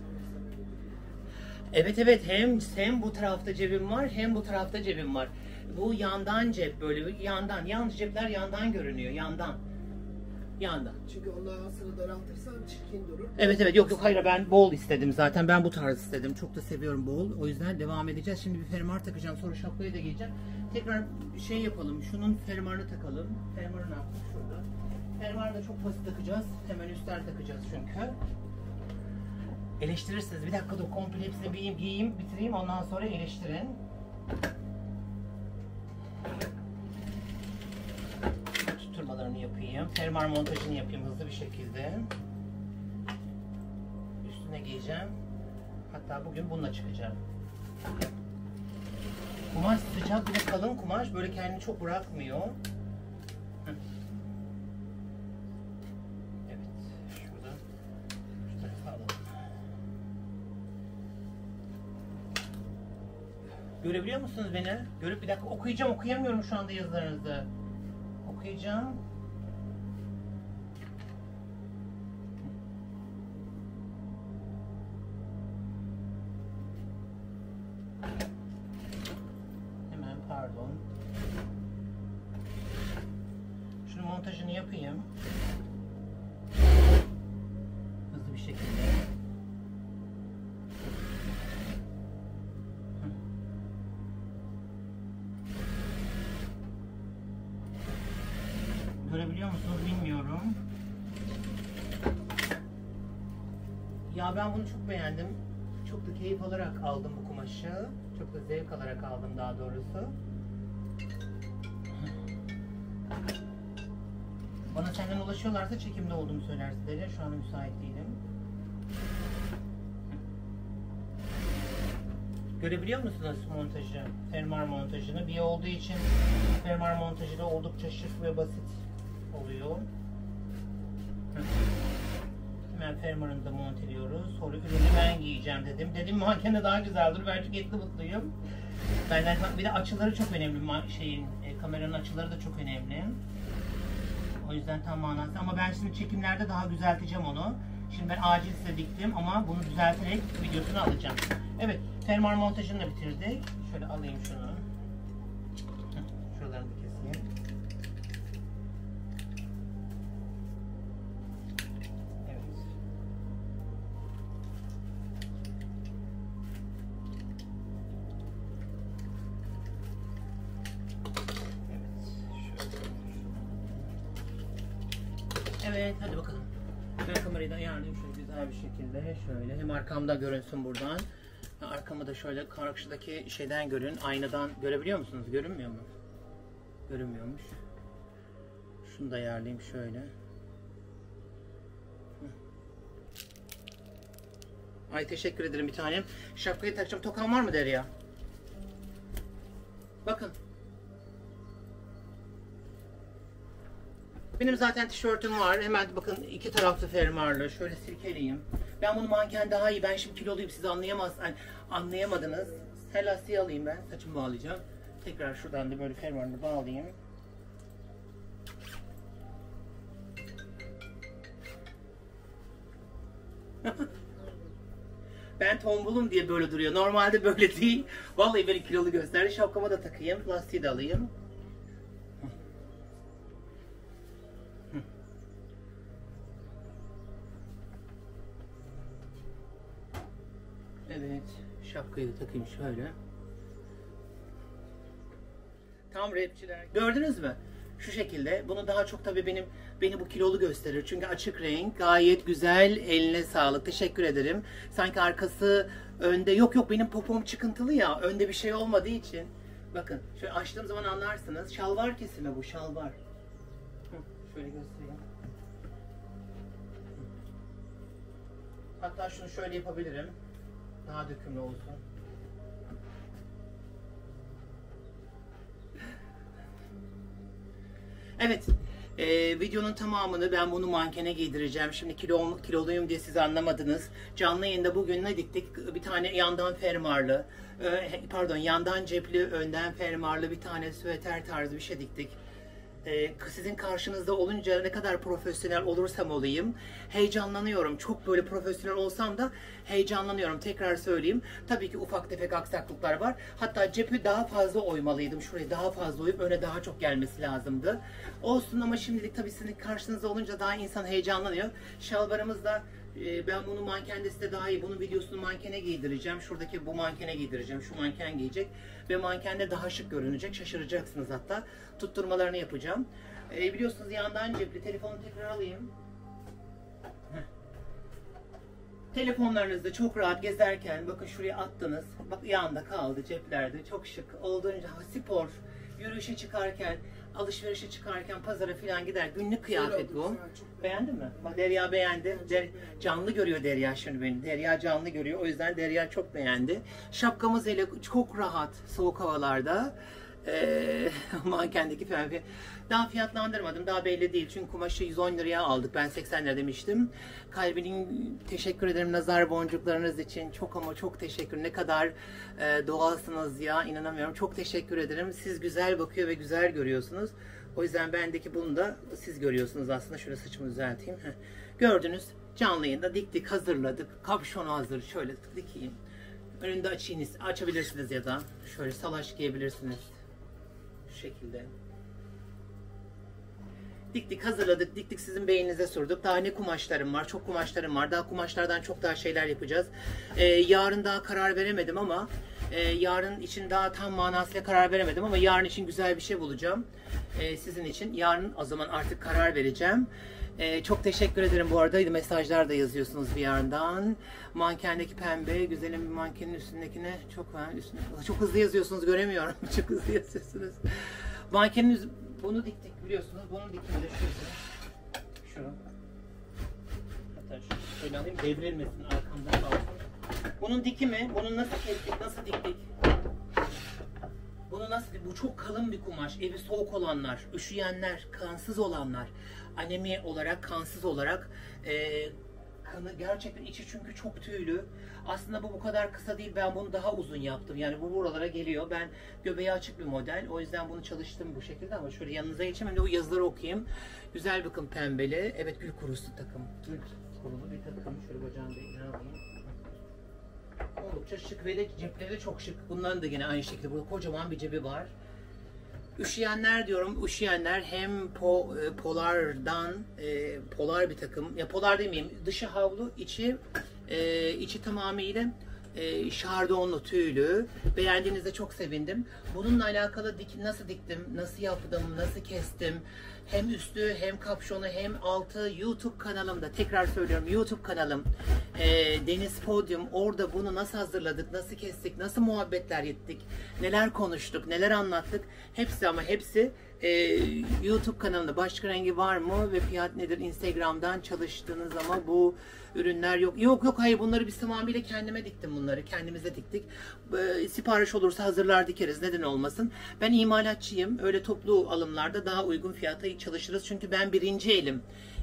Evet hem bu tarafta cebim var hem bu tarafta cebim var. Bu yandan cep böyle yandan. Yalnız cepler yandan görünüyor. Yandan. Çünkü ondan sonra daraltırsan çirkin durur. Evet yok hayır ben bol istedim zaten ben bu tarz istedim çok da seviyorum bol o yüzden devam edeceğiz şimdi bir fermuar takacağım sonra şapkayı da giyeceğim tekrar şey yapalım şunun fermuarını takalım fermuarı ne yaptık şurada fermuarı da çok basit takacağız hemen üstler takacağız çünkü eleştirirsiniz bir dakika dur komple hepsini giyeyim bitireyim ondan sonra eleştirin tutturmalarını yapayım yapayım. Fermuar montajını yapayım hızlı bir şekilde. Üstüne giyeceğim. Hatta bugün bununla çıkacağım. Kumaş sıcak, bir de kalın kumaş, böyle kendini çok bırakmıyor. Evet, şurada şu tarafa alalım. Görebiliyor musunuz beni? Görüp bir dakika okuyacağım, okuyamıyorum şu anda yazılarınızı. Okuyacağım. Hemen pardon. Şunun montajını yapayım. Hızlı bir şekilde. Görebiliyor musunuz bilmiyorum. Ya ben bunu çok beğendim. Çok da keyif alarak aldım bu kumaşı. Çok da zevk alarak aldım daha doğrusu. Bana senden ulaşıyorlarsa çekimde olduğumu söylersin. Şu an müsait değilim. Görebiliyor musunuz montajı? Fermuar montajını. Bir olduğu için fermuar montajı da oldukça şık ve basit oluyor. Hemen fermuarını da monteliyoruz. Sonra ürünü ben giyeceğim dedim. Dedim mankende daha güzel durur. Ben çok etli mutluyum. Benden bir de açıları çok önemli. Kameranın açıları da çok önemli. O yüzden tam manası. Ama ben şimdi çekimlerde daha düzelteceğim onu. Şimdi ben acil size diktim ama bunu düzelterek videosunu alacağım. Evet, fermuar montajını da bitirdik. Şöyle alayım şunu. Şuralarını da keseyim. Evet. Evet, hadi bakalım. Ben kamerayı da ayarlayayım şöyle güzel bir şekilde. Şöyle hem arkamda görünsün buradan. Arkamı da şöyle karşıdaki şeyden görün. Aynadan görebiliyor musunuz? Görünmüyor mu? Görünmüyormuş. Şunu da ayarlayayım şöyle. Ay teşekkür ederim bir tanem. Şapkayı takacağım. Tokan var mı Derya? Bakın. Benim zaten tişörtüm var. Hemen bakın iki taraflı fermuarlı. Şöyle silkeleyeyim. Ben bunu manken daha iyi. Ben şimdi kiloluyum. Siz anlayamadınız. Tel lastiği alayım ben. Saçımı bağlayacağım. Tekrar şuradan da böyle fermuarını bağlayayım. Ben tombulum diye böyle duruyor. Normalde böyle değil. Vallahi beni kilolu gösterdi. Şapkama da takayım. Lastiği de alayım. Evet, şapkayı da takayım şöyle. Tam rapçiler. Gördünüz mü? Şu şekilde. Bunu daha çok tabii beni bu kilolu gösterir. Çünkü açık renk, gayet güzel. Eline sağlık. Teşekkür ederim. Sanki arkası önde. Yok benim popom çıkıntılı ya. Önde bir şey olmadığı için. Bakın, şöyle açtığım zaman anlarsınız. Şalvar kesimi bu, şalvar. Şöyle göstereyim. Hatta şunu şöyle yapabilirim. Daha dökümlü olsun. Evet. Videonun tamamını ben bunu mankene giydireceğim. Şimdi kiloluyum diye siz anlamadınız. Canlı yayında bugün ne diktik? Bir tane yandan fermuarlı, yandan cepli, önden fermuarlı bir tane süveter tarzı bir şey diktik. Sizin karşınızda olunca ne kadar profesyonel olursam olayım heyecanlanıyorum. Çok böyle profesyonel olsam da heyecanlanıyorum. Tekrar söyleyeyim. Tabii ki ufak tefek aksaklıklar var. Hatta cepi daha fazla oymalıydım. Şurayı daha fazla oyup öne daha çok gelmesi lazımdı. Olsun ama şimdilik tabii sizin karşınızda olunca daha insan heyecanlanıyor. Şalvarımız da ben bunu mankende size daha iyi. Bunun videosunu mankene giydireceğim. Şuradaki bu mankene giydireceğim. Şu manken giyecek. Ve mankende daha şık görünecek. Şaşıracaksınız hatta. Tutturmalarını yapacağım. Biliyorsunuz yandan cepli. Telefonu tekrar alayım. Telefonlarınızda çok rahat gezerken bakın şuraya attınız. Bak yanında kaldı ceplerde. Çok şık. Olduğunca spor, yürüyüşe çıkarken alışverişe çıkarken pazara falan gider. Günlük kıyafet bu. Güzel, çok Beğendin mi? Bak Derya beğendi. Canlı görüyor Derya şimdi beni. Derya canlı görüyor. O yüzden Derya çok beğendi. Şapkamız hele çok rahat soğuk havalarda. Mankendeki falan. Daha fiyatlandırmadım. Daha belli değil. Çünkü kumaşı 110 liraya aldık. Ben 80 lira demiştim. Kalbinin teşekkür ederim nazar boncuklarınız için. Çok ama çok teşekkür. Ne kadar doğalsınız ya. İnanamıyorum. Çok teşekkür ederim. Siz güzel bakıyor ve güzel görüyorsunuz. O yüzden bendeki bunu da siz görüyorsunuz aslında. Şöyle saçımı düzelteyim. Gördünüz. Canlı yayında diktik, hazırladık. Kapşonu hazır. Şöyle dikeyim. Önünde açabilirsiniz ya da şöyle salaş giyebilirsiniz. Şu şekilde. Diktik, hazırladık, diktik, sizin beyninize sorduk. Daha ne kumaşlarım var, çok kumaşlarım var. Daha kumaşlardan çok daha şeyler yapacağız. Yarın daha karar veremedim ama yarın için daha tam manasıyla karar veremedim ama yarın için güzel bir şey bulacağım. Sizin için. Yarın o zaman artık karar vereceğim. Çok teşekkür ederim bu arada. Mesajlar da yazıyorsunuz bir yandan. Mankendeki pembe, güzelim bir mankenin üstündekine çok hızlı yazıyorsunuz, göremiyorum. Çok hızlı yazıyorsunuz. Mankenin bunu diktik biliyorsunuz. Bunun dikimi de şu. Hatta şöyle alayım, devrilmesin arkamdan kalsın. Bunun dikimi, bunu nasıl kestik, nasıl diktik? Bunu nasıl, bu çok kalın bir kumaş. Evi soğuk olanlar, üşüyenler, kansız olanlar, anemi olarak, kansız olarak kanı gerçekten içi çünkü çok tüylü. Aslında bu kadar kısa değil. Ben bunu daha uzun yaptım. Yani bu buralara geliyor. Ben göbeği açık bir model. O yüzden bunu çalıştım bu şekilde ama şöyle yanınıza geçeyim. Hem de o yazıları okuyayım. Güzel bakın pembeli. Evet, gül kurusu takım. Gül kurulu bir takım. Şöyle bacağını da alayım. Oldukça şık ve de cepleri de çok şık. Bunların da yine aynı şekilde burada kocaman bir cebi var. Üşüyenler diyorum, üşüyenler hem polardan polar bir takım, ya polar demeyeyim, dışı havlu, içi tamamıyla şardonlu, tüylü. Beğendiğinizde çok sevindim. Bununla alakalı nasıl diktim, nasıl yaptım, nasıl kestim, hem üstü hem kapşonu hem altı YouTube kanalımda, tekrar söylüyorum YouTube kanalım Deniz Podyum, orada bunu nasıl hazırladık, nasıl kestik, nasıl muhabbetler ettik, neler konuştuk, neler anlattık, hepsi ama hepsi YouTube kanalında. Başka rengi var mı ve fiyat nedir? Instagram'dan çalıştığınız ama bu ürünler yok hayır, bunları biz tamamıyla kendime diktim, bunları kendimize diktik. Sipariş olursa hazırlar dikeriz, neden olmasın. Ben imalatçıyım, öyle toplu alımlarda daha uygun fiyata çalışırız çünkü ben birinci elim.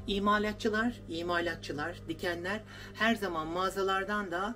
İmalatçılar, dikenler her zaman mağazalardan da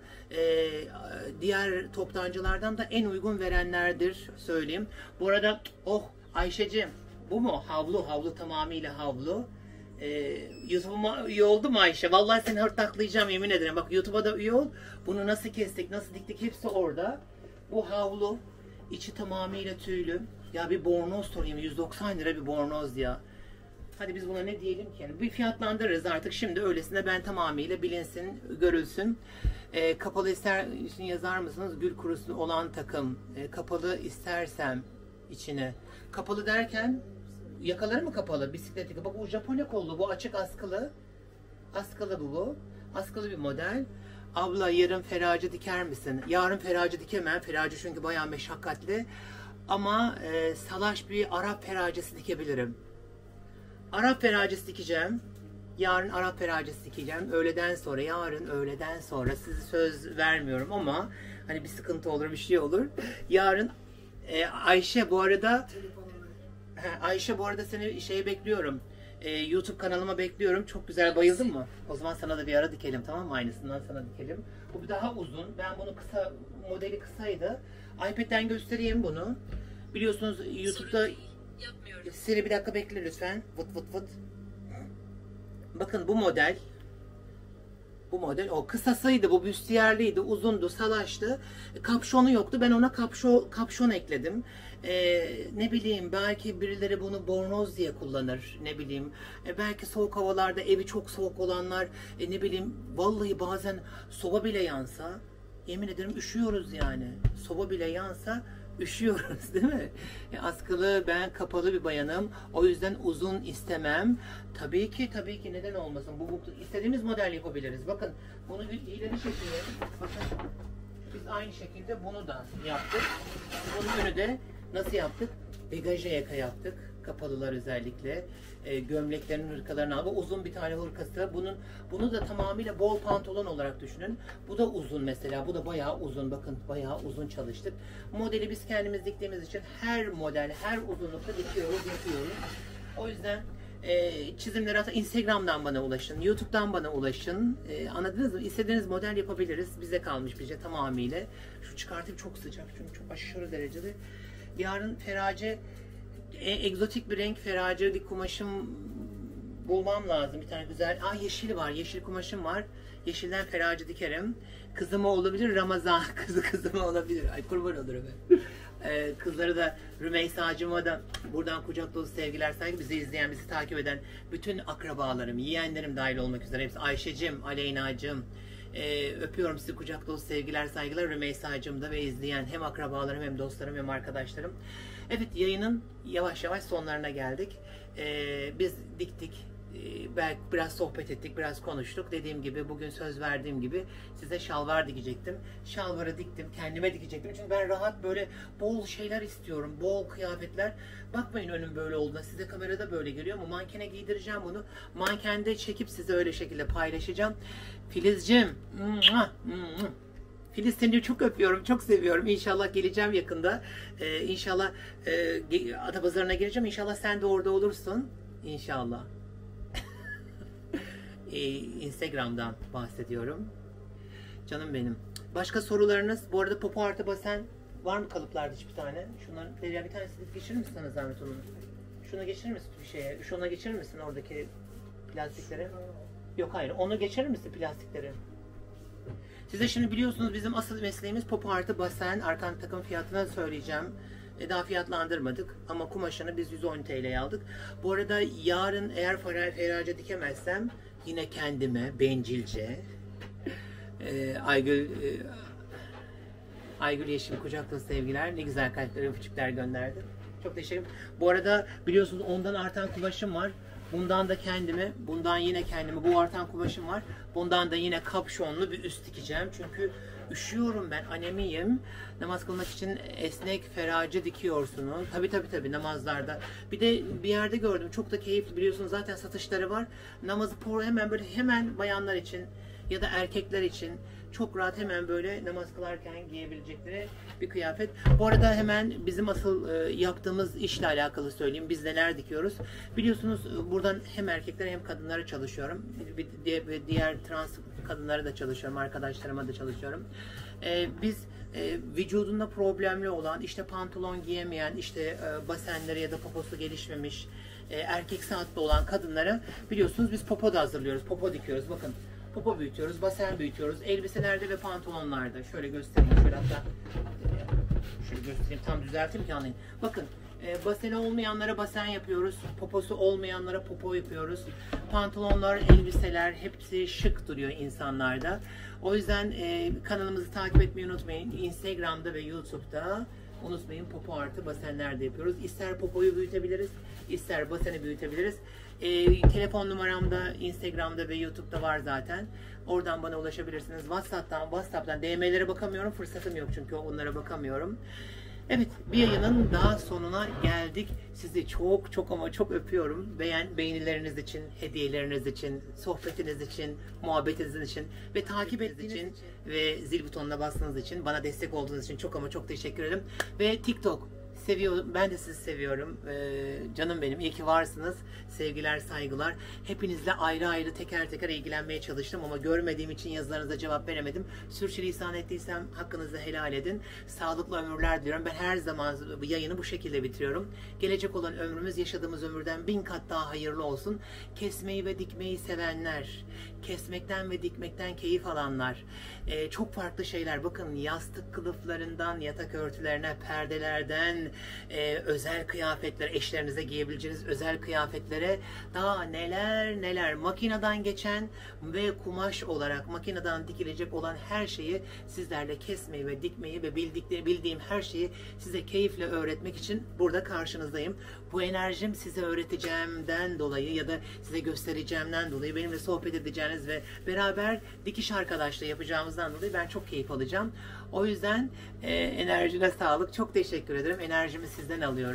diğer toptancılardan da en uygun verenlerdir söyleyeyim. Bu arada Ayşe'cim, bu mu? Havlu tamamıyla havlu. YouTube'uma üye oldu mu Ayşe? Vallahi seni hırtaklayacağım, yemin ederim. Bak YouTube'a da üye ol. Bunu nasıl kestik, nasıl diktik, hepsi orada. Bu havlu, içi tamamıyla tüylü. Ya bir bornoz sorayım, 190 lira bir bornoz ya. Hadi biz buna ne diyelim ki? Yani bir fiyatlandırırız artık. Şimdi öylesine ben tamamıyla bilinsin, görülsün. Kapalı ister yazar mısınız? Gül kurusu olan takım. Kapalı istersem içine. Kapalı derken yakaları mı kapalı? Bisikleti. Bak bu Japonya kollu. Bu açık askılı. Askılı bu. Askılı bir model. Abla yarın feracı diker misin? Yarın feracı dikemem. Feracı çünkü bayağı meşakkatli. Ama salaş bir Arap feracısı dikebilirim. Arap feracısı dikeceğim. Yarın Arap feracısı dikeceğim. Yarın öğleden sonra size söz vermiyorum ama hani bir sıkıntı olur, bir şey olur. Yarın Ayşe bu arada seni bekliyorum. YouTube kanalıma bekliyorum. Çok güzel, bayıldın mı? O zaman sana da bir ara dikelim, tamam mı? Aynısından sana dikelim. Bu daha uzun. Ben bunu modeli kısaydı. iPad'den göstereyim bunu. Biliyorsunuz YouTube'da Siri bir dakika bekle lütfen. Vıt. Bakın bu model o kısasıydı, bu büstiyerliydi, uzundu, salaştı. Kapşonu yoktu. Ben ona kapşon ekledim. Ne bileyim, belki birileri bunu bornoz diye kullanır. Ne bileyim. Belki soğuk havalarda evi çok soğuk olanlar ne bileyim, vallahi bazen soba bile yansa, yemin ederim üşüyoruz yani. Soba bile yansa üşüyoruz değil mi? Askılı, ben kapalı bir bayanım. O yüzden uzun istemem. Tabii ki neden olmasın? Bu istediğimiz model yapabiliriz. Bakın bunu ileri şekilde, bakın biz aynı şekilde bunu da yaptık. Bunun önü de nasıl yaptık? Degaje yaka yaptık. Kapalılar özellikle. Gömleklerin hırkalarını al. Bu uzun bir tane hırkası. Bunu da tamamıyla bol pantolon olarak düşünün. Bu da uzun mesela. Bu da bayağı uzun. Bakın bayağı uzun çalıştık. Modeli biz kendimiz diktiğimiz için her model, her uzunlukta dikiyoruz, yapıyoruz. O yüzden çizimleri hatta Instagram'dan bana ulaşın, YouTube'dan bana ulaşın. Anladınız mı? İstediğiniz model yapabiliriz. Bize kalmış bir şey tamamıyla. Şu çıkartayım, çok sıcak çünkü çok aşırı derecede. Yarın ferace, egzotik bir renk ferace bir kumaşım bulmam lazım. Bir tane güzel. Yeşil var. Yeşil kumaşım var. Yeşilden ferace dikerim. Kızıma olabilir Ramazan. Kızıma olabilir. Ay kurban olurum ben. Kızları da Rümeysa'cığıma da buradan kucak dolu sevgiler, saygı. Bizi izleyen, bizi takip eden bütün akrabalarım, yeğenlerim dahil olmak üzere hepsi. Ayşe'cim, Aleyna'cığım, öpüyorum sizi, kucak dolu sevgiler, saygılar. Rümeysa'cığım da ve izleyen hem akrabalarım hem dostlarım hem arkadaşlarım. Evet, yayının yavaş yavaş sonlarına geldik. Biz diktik. Belki biraz sohbet ettik, biraz konuştuk. Dediğim gibi, bugün söz verdiğim gibi size şalvar dikecektim. Şalvarı diktim, kendime dikecektim. Çünkü ben rahat böyle bol şeyler istiyorum, bol kıyafetler. Bakmayın önüm böyle olduğuna, size kamerada böyle geliyor ama mankene giydireceğim bunu. Mankende çekip size öyle şekilde paylaşacağım. Filizciğim, Filiz, seni çok öpüyorum, çok seviyorum. İnşallah geleceğim yakında. İnşallah Adapazarı'na geleceğim. İnşallah sen de orada olursun. İnşallah. Instagram'dan bahsediyorum. Canım benim. Başka sorularınız? Bu arada popo artı basen var mı kalıplarda hiçbir tane? Şunların bir tanesini geçirir misin sana zahmet onu? Şunu geçirir misin bir şeye? Şuna geçirir misin oradaki plastikleri? Yok hayır. Onu geçirir misin plastikleri? Size şimdi biliyorsunuz bizim asıl mesleğimiz popo artı basen. Arkan takım fiyatını söyleyeceğim. Daha fiyatlandırmadık ama kumaşını biz 110 TL'ye aldık. Bu arada yarın eğer ferace dikemezsem yine kendime bencilce Aygül Yeşim kucaklı sevgiler, ne güzel kalpler, öpücükler gönderdi. Çok teşekkür ederim. Bu arada biliyorsunuz ondan artan kumaşım var. Bundan da kendime, bundan yine kendime bu artan kumaşım var. Bundan da yine kapşonlu bir üst dikeceğim. Çünkü üşüyorum ben, anemiyim. Namaz kılmak için esnek ferace dikiyorsunuz. Tabii namazlarda. Bir de bir yerde gördüm, çok da keyifli, biliyorsunuz zaten satışları var. Namazı hemen bayanlar için ya da erkekler için çok rahat hemen böyle namaz kılarken giyebilecekleri bir kıyafet. Bu arada hemen bizim asıl yaptığımız işle alakalı söyleyeyim. Biz neler dikiyoruz? Biliyorsunuz buradan hem erkeklere hem kadınlara çalışıyorum. Diğer trans kadınlara da çalışıyorum. Arkadaşlarıma da çalışıyorum. Biz vücudunda problemli olan, işte pantolon giyemeyen, işte basenleri ya da poposu gelişmemiş, erkek saatli olan kadınlara biliyorsunuz biz popo da hazırlıyoruz. Popo dikiyoruz. Bakın. Popo büyütüyoruz, basen büyütüyoruz. Elbiselerde ve pantolonlarda. Şöyle göstereyim. Şöyle hatta şöyle göstereyim. Tam düzelteyim ki anlayın. Bakın, baseni olmayanlara basen yapıyoruz. Poposu olmayanlara popo yapıyoruz. Pantolonlar, elbiseler hepsi şık duruyor insanlarda. O yüzden kanalımızı takip etmeyi unutmayın. Instagram'da ve YouTube'da unutmayın, popo artı basenler de yapıyoruz. İster popoyu büyütebiliriz, ister baseni büyütebiliriz. Telefon numaramda Instagram'da ve YouTube'da var zaten. Oradan bana ulaşabilirsiniz. WhatsApp'tan DM'lere bakamıyorum. Fırsatım yok çünkü onlara bakamıyorum. Evet, bir yayının daha sonuna geldik. Sizi çok ama çok öpüyorum. Beğenileriniz için, hediyeleriniz için, sohbetiniz için, muhabbetiniz için ve takip ettiğiniz için ve zil butonuna bastığınız için, bana destek olduğunuz için çok ama çok teşekkür ederim. Ve TikTok. Seviyorum. Ben de sizi seviyorum. Canım benim. İyi ki varsınız. Sevgiler, saygılar. Hepinizle ayrı ayrı teker teker ilgilenmeye çalıştım ama görmediğim için yazılarınıza cevap veremedim. Sürçülisan ettiysem hakkınızı helal edin. Sağlıklı ömürler diliyorum. Ben her zaman yayını bu şekilde bitiriyorum. Gelecek olan ömrümüz yaşadığımız ömürden 1000 kat daha hayırlı olsun. Kesmeyi ve dikmeyi sevenler, kesmekten ve dikmekten keyif alanlar, çok farklı şeyler. Bakın, yastık kılıflarından yatak örtülerine, perdelerden özel kıyafetler, eşlerinize giyebileceğiniz özel kıyafetlere, daha neler makineden geçen ve kumaş olarak makineden dikilecek olan her şeyi sizlerle kesmeyi ve dikmeyi ve bildiğim her şeyi size keyifle öğretmek için burada karşınızdayım. Bu enerjim size öğreteceğimden dolayı ya da size göstereceğimden dolayı, benimle sohbet edeceğiniz ve beraber dikiş arkadaşlığı yapacağımızdan dolayı ben çok keyif alacağım. O yüzden enerjine sağlık. Çok teşekkür ederim. Enerjimi sizden alıyorum.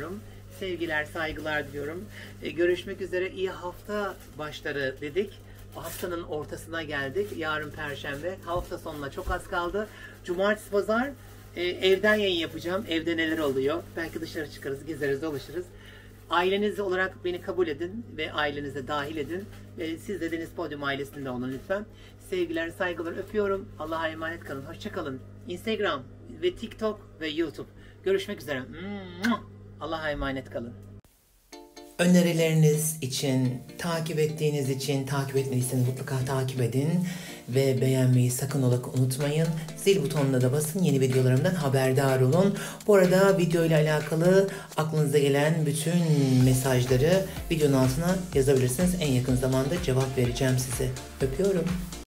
Sevgiler, saygılar diliyorum. Görüşmek üzere. İyi hafta başları dedik. Haftanın ortasına geldik. Yarın Perşembe. Hafta sonuna çok az kaldı. Cumartesi, pazar evden yayın yapacağım. Evde neler oluyor? Belki dışarı çıkarız, gezeriz, dolaşırız. Aileniz olarak beni kabul edin ve ailenize dahil edin. Siz de Deniz Podyum ailesinde olun lütfen. Sevgiler, saygılar, öpüyorum. Allah'a emanet kalın. Hoşça kalın. Instagram ve TikTok ve YouTube. Görüşmek üzere. Allah'a emanet kalın. Önerileriniz için, takip ettiğiniz için, takip etmediyseniz mutlaka takip edin ve beğenmeyi sakın ola unutmayın. Zil butonuna da basın, yeni videolarımdan haberdar olun. Bu arada video ile alakalı aklınıza gelen bütün mesajları videonun altına yazabilirsiniz. En yakın zamanda cevap vereceğim size. Öpüyorum.